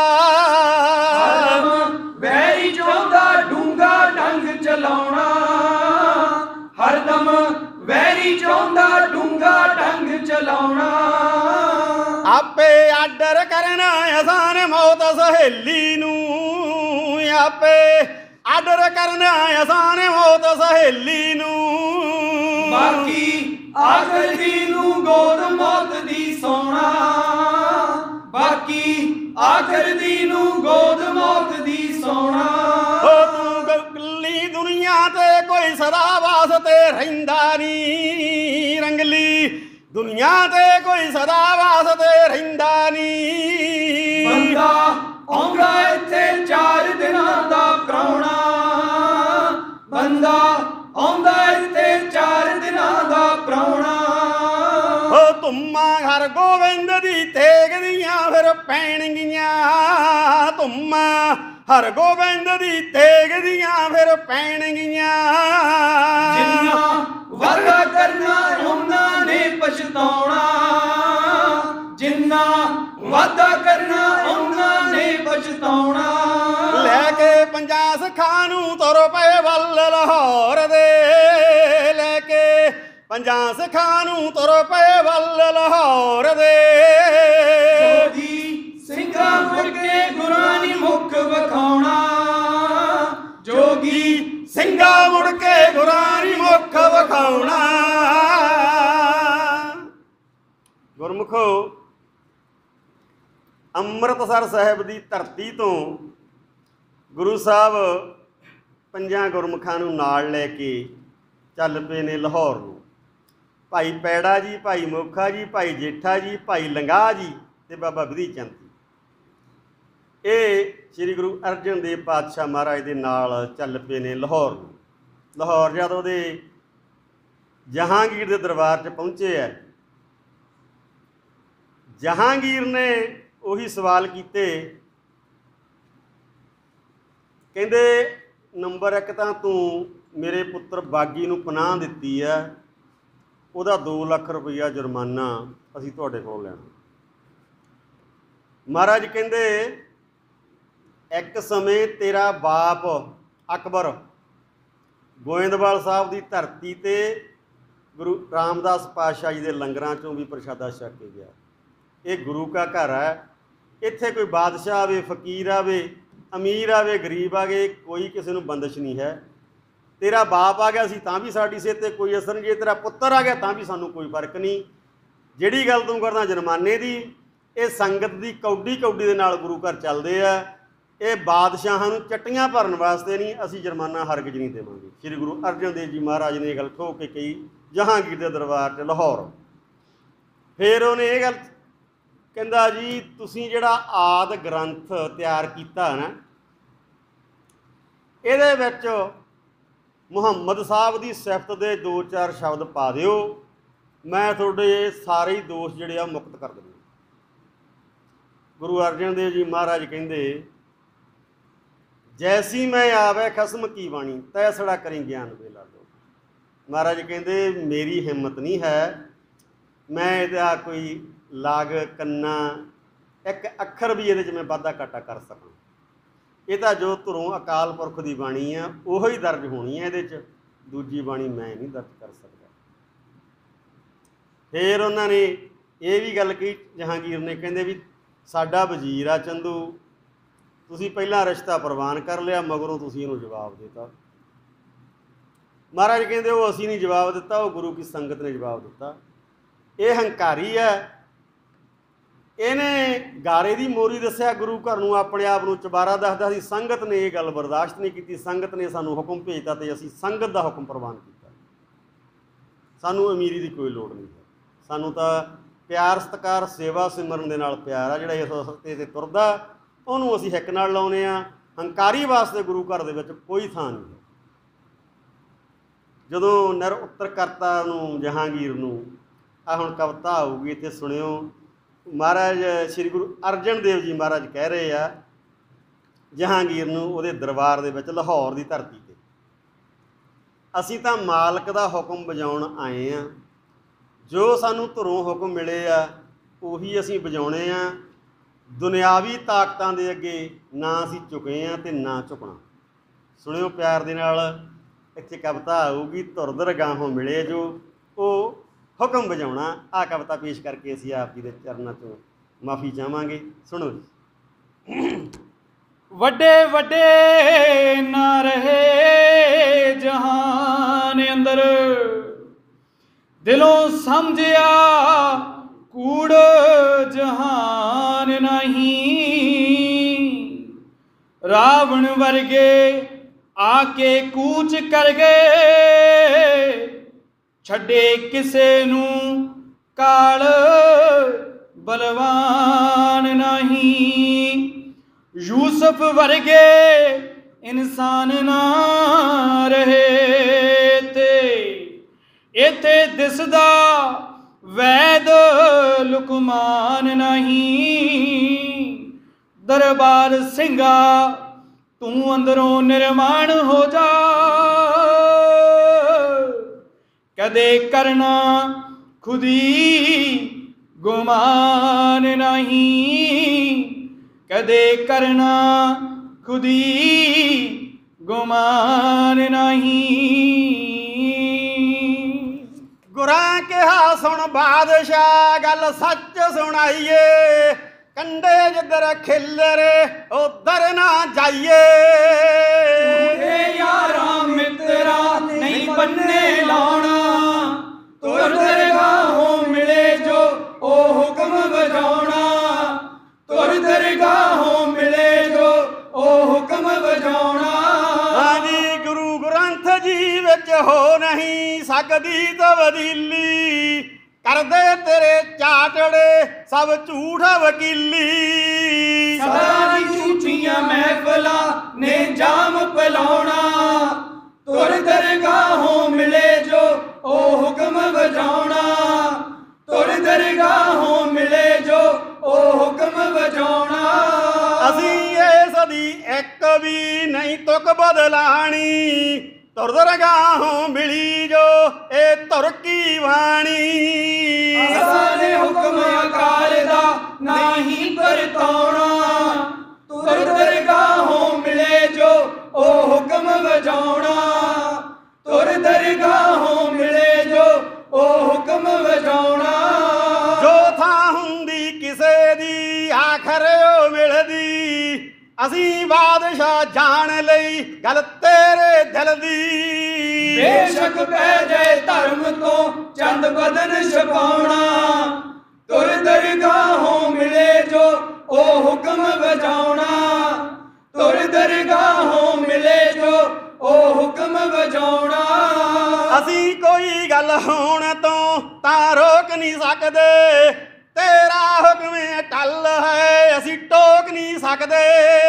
ਵੈਰੀ ਚਾਹੁੰਦਾ ਡੂੰਗਾ ਡੰਗ ਚਲਾਉਣਾ, ਹਰਦਮ ਵੈਰੀ ਚਾਹੁੰਦਾ ਡੂੰਗਾ ਡੰਗ ਚਲਾਉਣਾ। ਆਪੇ ਆਡਰ ਕਰਨਾ ਅਸਾਨ ਮੌਤ ਸਹੇਲੀ ਨੂੰ, ਆਪੇ ਆਡਰ ਕਰਨਾ ਅਸਾਨ ਮੌਤ ਸਹੇਲੀ ਨੂੰ, ਬਾਕੀ ਆਖਰ ਦੀ ਨੂੰ ਗੋਦ ਮੌਤ ਦੀ ਸੋਣਾ, ਬਾਕੀ ਆਖਰ ਦੀ ਨੂੰ ਗੋਦ ਮੌਤ ਦੀ ਸੋਣਾ। ਓ ਤੂੰ ਗੱਲੀ ਦੁਨੀਆ ਤੇ ਕੋਈ ਸਦਾ ਵਾਸਤੇ ਰਹਿੰਦਾ ਨੀ, ਰੰਗਲੀ ਦੁਨੀਆ ਤੇ ਕੋਈ ਸਦਾ ਵਾਸਤੇ ਰਹਿੰਦਾ ਨੀ, ਬੰਦਾ ਆਉਂਦਾ ਇੱਥੇ ਚਾਰ ਦਿਨਾਂ ਦਾ ਪ੍ਰਾਹੁਣਾ, ਬੰਦਾ ਆਉਂਦਾ ਇੱਥੇ ਚਾਰ ਦਿਨਾਂ ਦਾ ਪ੍ਰਾਹੁਣਾ। ਓ ਧੁੰਮਾਂ ਹਰ ਗੋਬਿੰਦ ਦੀ ਤੇਗ ਦੀਆਂ ਫਿਰ ਪੈਣਗੀਆਂ, ਧੁੰਮਾਂ ਹਰ ਗੋਬਿੰਦ ਦੀ ਤੇਗ ਦੀਆਂ ਫਿਰ ਪੈਣਗੀਆਂ, ਜਿੰਨਾ ਵਾਦਾ ਕਰਨਾ ਉਹਨਾਂ ਨੇ ਪਛਤਾਉਣਾ, ਜਿੰਨਾ ਵਾਦਾ ਕਰਨਾ ਉਹਨਾਂ ਨੇ ਪਛਤਾਉਣਾ। ਲੈ ਕੇ ਪੰਜਾ ਸਿੱਖਾਂ ਨੂੰ ਤੁਰ ਪਏ ਪੰਜਾਂ ਸਿੱਖਾਂ ਨੂੰ ਤੁਰ ਪਏ ਵੱਲ ਲਾਹੌਰ ਦੇ। ਜੋਗੀ ਸਿੰਘਾਂ ਮੁੜ ਕੇ ਗੁਰਾਂ ਨੀ ਮੁਖ ਵਿਖਾਉਣਾ। ਜੋਗੀ ਸਿੰਘਾਂ ਮੁੜ ਕੇ ਗੁਰਾਂ ਨੀ ਮੁਖ ਵਿਖਾਉਣਾ। ਗੁਰਮੁਖੋ, ਅੰਮ੍ਰਿਤਸਰ ਸਾਹਿਬ ਦੀ ਧਰਤੀ ਤੋਂ ਗੁਰੂ ਸਾਹਿਬ ਪੰਜਾਂ ਗੁਰਮੁਖਾਂ ਨੂੰ ਨਾਲ ਲੈ ਕੇ ਚੱਲ ਪਏ ਨੇ ਲਾਹੌਰ ਨੂੰ। ਭਾਈ ਪੈੜਾ ਜੀ, ਭਾਈ ਮੋਖਾ ਜੀ, ਭਾਈ ਜੇਠਾ ਜੀ, ਭਾਈ ਲੰਗਾਹ ਜੀ ਤੇ ਬਾਬਾ ਬਿਧੀ ਚੰਦ ਜੀ, ਇਹ ਸ੍ਰੀ ਗੁਰੂ ਅਰਜਨ ਦੇਵ ਪਾਤਸ਼ਾਹ ਮਹਾਰਾਜ ਦੇ ਨਾਲ ਚੱਲ ਪਏ ਨੇ ਲਾਹੌਰ ਨੂੰ। ਲਾਹੌਰ ਜਦ ਉਹਦੇ ਜਹਾਂਗੀਰ ਦੇ ਦਰਬਾਰ 'ਚ ਪਹੁੰਚੇ ਹੈ, ਜਹਾਂਗੀਰ ਨੇ ਉਹੀ ਸਵਾਲ ਕੀਤੇ। ਕਹਿੰਦੇ ਨੰਬਰ ਇੱਕ ਤਾਂ ਤੂੰ ਮੇਰੇ ਪੁੱਤਰ ਬਾਗੀ ਨੂੰ ਪਨਾਹ ਦਿੱਤੀ ਹੈ, ਉਹਦਾ ਦੋ ਲੱਖ ਰੁਪਈਆ ਜੁਰਮਾਨਾ ਅਸੀਂ ਤੁਹਾਡੇ ਕੋਲ ਲੈਣਾ। ਮਹਾਰਾਜ ਕਹਿੰਦੇ ਇੱਕ ਸਮੇਂ ਤੇਰਾ ਬਾਪ ਅਕਬਰ ਗੋਇੰਦਵਾਲ ਸਾਹਿਬ ਦੀ ਧਰਤੀ 'ਤੇ ਗੁਰੂ ਰਾਮਦਾਸ ਪਾਤਸ਼ਾਹ ਜੀ ਦੇ ਲੰਗਰਾਂ 'ਚੋਂ ਵੀ ਪ੍ਰਸ਼ਾਦਾ ਛਕ ਕੇ ਗਿਆ। ਇਹ ਗੁਰੂ ਕਾ ਘਰ ਹੈ, ਇੱਥੇ ਕੋਈ ਬਾਦਸ਼ਾਹ ਆਵੇ, ਫਕੀਰ ਆਵੇ, ਅਮੀਰ ਆਵੇ, ਗਰੀਬ ਆਵੇ, ਕੋਈ ਕਿਸੇ ਨੂੰ ਬੰਦਸ਼ ਨਹੀਂ ਹੈ। ਤੇਰਾ ਬਾਪ ਆ ਗਿਆ ਸੀ ਤਾਂ ਵੀ ਸਾਡੀ ਸਿਹਤ 'ਤੇ ਕੋਈ ਅਸਰ ਨਹੀਂ, ਜੇ ਤੇਰਾ ਪੁੱਤਰ ਆ ਗਿਆ ਤਾਂ ਵੀ ਸਾਨੂੰ ਕੋਈ ਫਰਕ ਨਹੀਂ। ਜਿਹੜੀ ਗੱਲ ਤੂੰ ਕਰਦਾ ਜੁਰਮਾਨੇ ਦੀ, ਇਹ ਸੰਗਤ ਦੀ ਕੌਡੀ ਕੌਡੀ ਦੇ ਨਾਲ ਗੁਰੂ ਘਰ ਚੱਲਦੇ ਆ। ਇਹ ਬਾਦਸ਼ਾਹਾਂ ਨੂੰ ਚੱਟੀਆਂ ਭਰਨ ਵਾਸਤੇ ਨਹੀਂ, ਅਸੀਂ ਜੁਰਮਾਨਾ ਹਰਗਿਜ਼ ਨਹੀਂ ਦੇਵਾਂਗੇ। ਸ੍ਰੀ ਗੁਰੂ ਅਰਜਨ ਦੇਵ ਜੀ ਮਹਾਰਾਜ ਨੇ ਇਹ ਗੱਲ ਠੋਕ ਕੇ ਕਹੀ ਜਹਾਂਗੀਰ ਦੇ ਦਰਬਾਰ 'ਚ ਲਾਹੌਰ। ਫਿਰ ਉਹਨੇ ਇਹ ਗੱਲ ਕਹਿੰਦਾ, ਜੀ ਤੁਸੀਂ ਜਿਹੜਾ ਆਦਿ ਗ੍ਰੰਥ ਤਿਆਰ ਕੀਤਾ ਨਾ, ਇਹਦੇ ਵਿੱਚ ਮੁਹੰਮਦ ਸਾਹਿਬ ਦੀ ਸਿਫਤ ਦੇ ਦੋ ਚਾਰ ਸ਼ਬਦ ਪਾ ਦਿਓ, ਮੈਂ ਤੁਹਾਡੇ ਸਾਰੇ ਹੀ ਦੋਸ਼ ਜਿਹੜੇ ਆ ਮੁਕਤ ਕਰ ਦਿੰਦਾ। ਗੁਰੂ ਅਰਜਨ ਦੇਵ ਜੀ ਮਹਾਰਾਜ ਕਹਿੰਦੇ, ਜੈਸੀ ਮੈਂ ਆਵੇ ਖਸਮ ਕੀ ਬਾਣੀ ਤੈਸੜਾ ਕਰੀ ਗਿਆਨ ਵੇਲਾ ਲੋ। ਮਹਾਰਾਜ ਕਹਿੰਦੇ ਮੇਰੀ ਹਿੰਮਤ ਨਹੀਂ ਹੈ, ਮੈਂ ਇਹਦਾ ਕੋਈ ਲਾਗ ਕੰਨਾ ਇੱਕ ਅੱਖਰ ਵੀ ਇਹਦੇ 'ਚ ਮੈਂ ਵਾਧਾ ਘਾਟਾ ਕਰ ਸਕਾਂ। ਇਹ ਤਾਂ ਜੋ ਧੁਰੋਂ ਅਕਾਲ ਪੁਰਖ ਦੀ ਬਾਣੀ ਆ ਉਹੀ ਦਰਜ ਹੋਣੀ ਹੈ, ਇਹਦੇ 'ਚ ਦੂਜੀ ਬਾਣੀ ਮੈਂ ਨਹੀਂ ਦਰਜ ਕਰ ਸਕਦਾ। ਫਿਰ ਉਹਨਾਂ ਨੇ ਇਹ ਵੀ ਗੱਲ ਕਹੀ ਜਹਾਂਗੀਰ ਨੇ, ਕਹਿੰਦੇ ਵੀ ਸਾਡਾ ਵਜ਼ੀਰ ਆ ਚੰਦੂ, ਤੁਸੀਂ ਪਹਿਲਾਂ ਰਿਸ਼ਤਾ ਪ੍ਰਵਾਨ ਕਰ ਲਿਆ, ਮਗਰੋਂ ਤੁਸੀਂ ਇਹਨੂੰ ਜਵਾਬ ਦਿੱਤਾ। ਮਹਾਰਾਜ ਕਹਿੰਦੇ ਉਹ ਅਸੀਂ ਨਹੀਂ ਜਵਾਬ ਦਿੱਤਾ, ਉਹ ਗੁਰੂ ਕੀ ਸੰਗਤ ਨੇ ਜਵਾਬ ਦਿੱਤਾ। ਇਹ ਹੰਕਾਰੀ ਹੈ, ਇਹਨੇ ਗਾਰੇ ਦੀ ਮੋਰੀ ਦੱਸਿਆ ਗੁਰੂ ਘਰ ਨੂੰ, ਆਪਣੇ ਆਪ ਨੂੰ ਚਬਾਰਾ ਦੱਸਦਾ ਸੀ। ਸੰਗਤ ਨੇ ਇਹ ਗੱਲ ਬਰਦਾਸ਼ਤ ਨਹੀਂ ਕੀਤੀ, ਸੰਗਤ ਨੇ ਸਾਨੂੰ ਹੁਕਮ ਭੇਜਤਾ ਅਤੇ ਅਸੀਂ ਸੰਗਤ ਦਾ ਹੁਕਮ ਪ੍ਰਵਾਨ ਕੀਤਾ। ਸਾਨੂੰ ਅਮੀਰੀ ਦੀ ਕੋਈ ਲੋੜ ਨਹੀਂ ਹੈ, ਸਾਨੂੰ ਤਾਂ ਪਿਆਰ ਸਤਿਕਾਰ ਸੇਵਾ ਸਿਮਰਨ ਦੇ ਨਾਲ ਪਿਆਰ ਆ। ਜਿਹੜਾ ਇਸ ਰਸਤੇ 'ਤੇ ਤੁਰਦਾ ਉਹਨੂੰ ਅਸੀਂ ਹਿੱਕ ਨਾਲ ਲਾਉਂਦੇ ਹਾਂ। ਹੰਕਾਰੀ ਵਾਸਤੇ ਗੁਰੂ ਘਰ ਦੇ ਵਿੱਚ ਕੋਈ ਥਾਂ ਨਹੀਂ। ਜਦੋਂ ਨਿਰ ਉੱਤਰ ਕਰਤਾ ਨੂੰ ਜਹਾਂਗੀਰ ਨੂੰ, ਆਹ ਹੁਣ ਕਵਿਤਾ ਆਊਗੀ ਇੱਥੇ ਸੁਣਿਓ। ਮਹਾਰਾਜ ਸ੍ਰੀ ਗੁਰੂ ਅਰਜਨ ਦੇਵ ਜੀ ਮਹਾਰਾਜ ਕਹਿ ਰਹੇ ਆ ਜਹਾਂਗੀਰ ਨੂੰ ਉਹਦੇ ਦਰਬਾਰ ਦੇ ਵਿੱਚ ਲਾਹੌਰ ਦੀ ਧਰਤੀ 'ਤੇ, ਅਸੀਂ ਤਾਂ ਮਾਲਕ ਦਾ ਹੁਕਮ ਵਜਾਉਣ ਆਏ ਹਾਂ, ਜੋ ਸਾਨੂੰ ਧੁਰੋਂ ਹੁਕਮ ਮਿਲੇ ਆ ਉਹੀ ਅਸੀਂ ਵਜਾਉਣੇ ਆ। ਦੁਨਿਆਵੀ ਤਾਕਤਾਂ ਦੇ ਅੱਗੇ ਨਾ ਅਸੀਂ ਝੁਕੇ ਹਾਂ ਅਤੇ ਨਾ ਝੁਕਣਾ। ਸੁਣਿਓ ਪਿਆਰ ਦੇ ਨਾਲ, ਇੱਥੇ ਕਵਿਤਾ ਆਊਗੀ, ਧੁਰ ਦਰਗਾਹੋਂ ਮਿਲੇ ਜੋ ਉਹ ਹੁਕਮ ਵਜਾਉਣਾ। ਆਹ ਕਵਿਤਾ ਪੇਸ਼ ਕਰਕੇ ਅਸੀਂ ਆਪ ਜੀ ਦੇ ਚਰਨਾਂ ਤੋਂ ਮਾਫੀ ਚਾਹਾਂਗੇ। ਸੁਣੋ ਜੀ। ਵੱਡੇ ਵੱਡੇ ਨਾ ਰਹੇ ਜਹਾਨ ਅੰਦਰ, ਦਿਲੋਂ ਸਮਝਿਆ ਕੂੜ ਜਹਾਨ ਨਹੀਂ। ਰਾਵਣ ਵਰਗੇ ਆ ਕੇ ਕੂਚ ਕਰ ਗਏ, ਛੱਡੇ ਕਿਸੇ ਨੂੰ ਕਾਲ ਬਲਵਾਨ ਨਹੀਂ। ਯੂਸਫ ਵਰਗੇ ਇਨਸਾਨ ਨਾ ਰਹੇ ਤੇ ਇੱਥੇ ਦਿਸਦਾ ਵੈਦ ਲੁਕਮਾਨ ਨਹੀਂ। ਦਰਬਾਰ ਸਿੰਘਾ ਤੂੰ ਅੰਦਰੋਂ ਨਿਰਮਾਣ ਹੋ ਜਾ, ਕਦੇ ਕਰਨਾ ਖੁਦੀ ਗੁਮਾਨ ਨਹੀਂ। ਕਦੇ ਕਰਨਾ ਖੁਦੀ ਗੁਮਾਨ ਨਹੀਂ। ਗੁਰਾਂ ਕਿਹਾ ਸੁਣ ਬਾਦਸ਼ਾਹ ਗੱਲ ਸੱਚ ਸੁਣਾਈਏ, ਕੰਡੇ ਜਿੱਧਰ ਖਿਲਰੇ ਉਧਰ ਨਾ ਜਾਈਏ। ਝੂਠੇ ਯਾਰਾਂ ਮਿੱਤਰਾਂ ਨਹੀਂ ਬੰਨੇ ਲਾਉਣਾ, ਤੁਰ ਦਰਗਾਹੋਂ ਮਿਲੇ ਜੋ ਉਹ ਹੁਕਮ ਵਜਾਉਣਾ, ਤੁਰ ਦਰਗਾਹੋਂ ਮਿਲੇ ਜੋ ਉਹ ਹੁਕਮ ਵਜਾਉਣਾ। ਹਾਂਜੀ ਗੁਰੂ ਗ੍ਰੰਥ ਜੀ ਵਿੱਚ ਹੋ ਨਹੀਂ ਸਕਦੀ ਤਬਦੀਲੀ, ਕਰਦੇ ਤੇਰੇ ਚਾਟੜੇ ਸਭ ਝੂਠ ਵਕੀਲੀ। ਸਦਾ ਦੀ ਝੂਠੀਆਂ ਮਹਿਫਲਾਂ ਨੇ ਜਾਮ ਪਿਲਾਉਣਾ, ਤੁਰ ਦਰਗਾਹੋਂ ਮਿਲੇ ਜੋ ਉਹ ਹੁਕਮ ਵਜਾਉਣਾ, ਤੁਰ ਦਰਗਾਹੋਂ ਮਿਲੇ ਜੋ ਉਹ ਹੁਕਮ ਵਜਾਉਣਾ। ਅਸੀਂ ਇਸ ਦੀ ਇੱਕ ਵੀ ਨਹੀਂ ਤੁਕ ਬਦਲਾਣੀ, ਤੁਰ ਦਰਗਾਹੋਂ ਮਿਲੀ ਜੋ ਇਹ ਤੁਰ ਕੀ ਬਾਣੀ। ਅਸਾਂ ਨੇ ਹੁਕਮ ਅਕਾਲ ਦਾ ਨਹੀਂ ਪਰਤਾਉਣਾ, ਤੁਰ ਦਰਗਾਹੋਂ ਮਿਲੇ ਜੋ ਉਹ ਹੁਕਮ ਵਜਾਉਣਾ, ਤੁਰ ਦਰਗਾਹੋਂ ਮਿਲੇ ਜੋ ਉਹ ਹੁਕਮ ਵਜਾਉਣਾ। ਜੋ ਥਾਂ ਹੁੰਦੀ ਕਿਸੇ ਦੀ ਆਖਰ ਉਹ ਮਿਲਦੀ, ਅਸੀਂ ਬਾਦਸ਼ਾਹ ਜਾਣ ਲਈ ਗੱਲ ਤੇਰੇ ਦਿਲ ਦੀ। ਬੇਸ਼ੱਕ ਪੈ ਜਾਏ ਧਰਮ ਤੋਂ ਚੰਦ ਬਦਨ ਛਪਾਉਣਾ, ਤੁਰ ਦਰਗਾਹੋਂ ਮਿਲੇ ਜੋ ਉਹ ਹੁਕਮ ਵਜਾਉਣਾ, ਤੁਰ ਦਰਗਾਹੋਂ ਮਿਲੇ ਜੋ ਉਹ ਹੁਕਮ ਵਜਾਉਣਾ। ਅਸੀਂ ਕੋਈ ਗੱਲ ਹੋਣ ਤੋਂ ਤਾਂ ਰੋਕ ਨਹੀਂ ਸਕਦੇ, ਤੇਰਾ ਹੁਕਮ ਟੱਲ ਹੈ ਅਸੀਂ ਟੋਕ ਨਹੀਂ ਸਕਦੇ।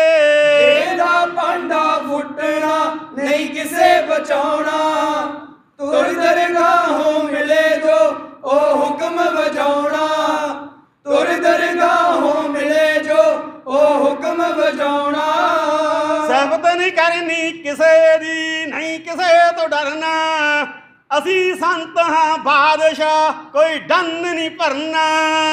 ਇਹਦਾ ਭਾਂਡਾ ਫੁੱਟਣਾ ਨਹੀਂ ਕਿਸੇ ਬਚਾਉਣਾ, ਤੁਰ ਦਰਗਾਹੋਂ ਮਿਲੇ ਜੋ ਉਹ ਹੁਕਮ ਵਜਾਉਣਾ, ਤੁਰ ਦਰਗਾਹੋਂ ਮਿਲੇ ਜੋ ਉਹ ਹੁਕਮ ਵਜਾਉਣਾ। ਸਹਿਬਤ ਨਹੀਂ ਕਰਨੀ ਕਿਸੇ ਦੀ ਨਹੀਂ ਕਿਸੇ ਤੋਂ ਡਰਨਾ, ਅਸੀਂ ਸੰਤ ਹਾਂ ਬਾਦਸ਼ਾਹ ਕੋਈ ਡੰਨ ਨਹੀਂ ਭਰਨਾ।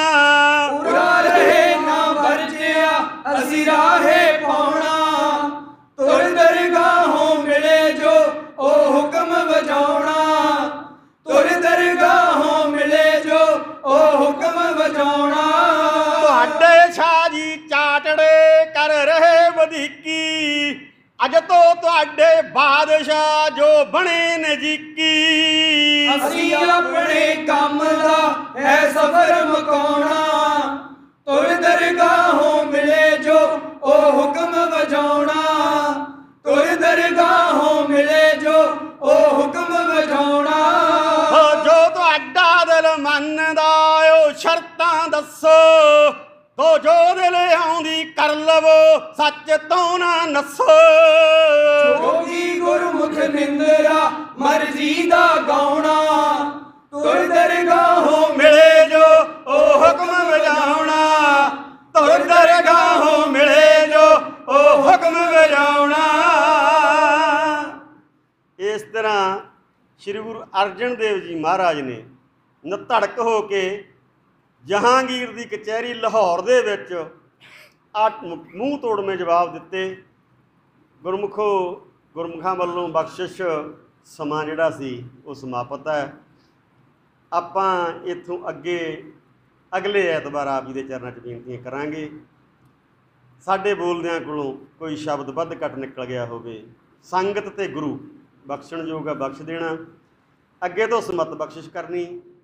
ਉਰਾ ਰਹੇ ਨਾ ਵਰਜਿਆ ਅਸੀਂ ਰਾਹੇ ਪਾਉਣਾ, ਤੁਰ ਦਰਗਾਹੋਂ ਮਿਲੇ ਜੋ ਉਹ ਹੁਕਮ ਵਜਾਉਣਾ, ਤੁਰ ਦਰਗਾਹੋਂ ਮਿਲੇ ਜੋ ਉਹ ਹੁਕਮ ਵਜਾਉਣਾ। ਤੁਹਾਡੇ ਸ਼ਾਹ ਜੀ ਚਾਟੜੇ ਕਰ ਰਹੇ ਵਧੀਕੀ, ਅੱਜ ਤੋਂ ਤੁਹਾਡੇ ਬਾਦਸ਼ਾਹ ਜੋ ਬਣੇ ਨਜ਼ੀਕੀ। ਅਸੀਂ ਆਪਣੇ ਕੰਮ ਦਾ ਹੈ ਸਫਰ ਮੁਕਾਉਣਾ, ਤੁਰ ਦਰਗਾਹੋਂ ਮਿਲੇ ਜੋ ਉਹ ਹੁਕਮ ਵਜਾਉਣਾ, ਤੁਰ ਦਰਗਾਹੋਂ ਮਿਲੇ ਜੋ ਉਹ ਹੁਕਮ ਵਜਾਉਣਾ। ਜੋ ਤੁਹਾਡਾ ਦਿਲ ਮੰਨਦਾ ਉਹ ਸ਼ਰਤਾਂ ਦੱਸੋ, ਤੋ ਜੋ ਦਿਲ ਆਉਂਦੀ ਕਰ ਲਵੋ ਸੱਚ ਤੋਂ ਨਾ ਨੱਸੋ। ਜੋਗੀ ਗੁਰਮੁਖ ਨਿੰਦਰਾ ਮਰਜ਼ੀ ਦਾ ਗਾਉਣਾ, ਤੁਰ ਦਰਗਾਹੋਂ ਮਿਲੇ ਜੋ ਉਹ ਹੁਕਮ ਵਜਾਉਣਾ, ਤੁਰ ਦਰਗਾਹੋਂ ਮਿਲੇ ਜੋ ਉਹ ਹੁਕਮ ਵਜਾਉਣਾ। ਇਸ ਤਰ੍ਹਾਂ ਸ੍ਰੀ ਗੁਰੂ ਅਰਜਨ ਦੇਵ ਜੀ ਮਹਾਰਾਜ ਨੇ ਨਧੜਕ ਹੋ ਕੇ ਜਹਾਂਗੀਰ ਦੀ ਕਚਹਿਰੀ ਲਾਹੌਰ ਦੇ ਵਿੱਚ ਆ ਮੂੰਹ ਤੋੜਵੇਂ ਜਵਾਬ ਦਿੱਤੇ। ਗੁਰਮੁਖੋ ਗੁਰਮੁਖਾਂ ਵੱਲੋਂ ਬਖਸ਼ਿਸ਼ ਸਮਾਂ ਜਿਹੜਾ ਸੀ ਉਹ ਸਮਾਪਤ ਹੈ। ਆਪਾਂ ਇੱਥੋਂ ਅੱਗੇ ਅਗਲੇ ਐਤਵਾਰ ਆਪ ਜੀ ਦੇ ਚਰਨਾਂ 'ਚ ਬੇਨਤੀਆਂ ਕਰਾਂਗੇ। ਸਾਡੇ ਬੋਲਦਿਆਂ ਕੋਲੋਂ ਕੋਈ ਸ਼ਬਦ ਵੱਧ ਘੱਟ ਨਿਕਲ ਗਿਆ ਹੋਵੇ, ਸੰਗਤ ਤੇ ਗੁਰੂ ਬਖਸ਼ਣਯੋਗ ਹੈ, ਬਖਸ਼ ਦੇਣਾ। ਅੱਗੇ ਤੋਂ ਸਮਤ ਬਖਸ਼ਿਸ਼ ਕਰਨੀ।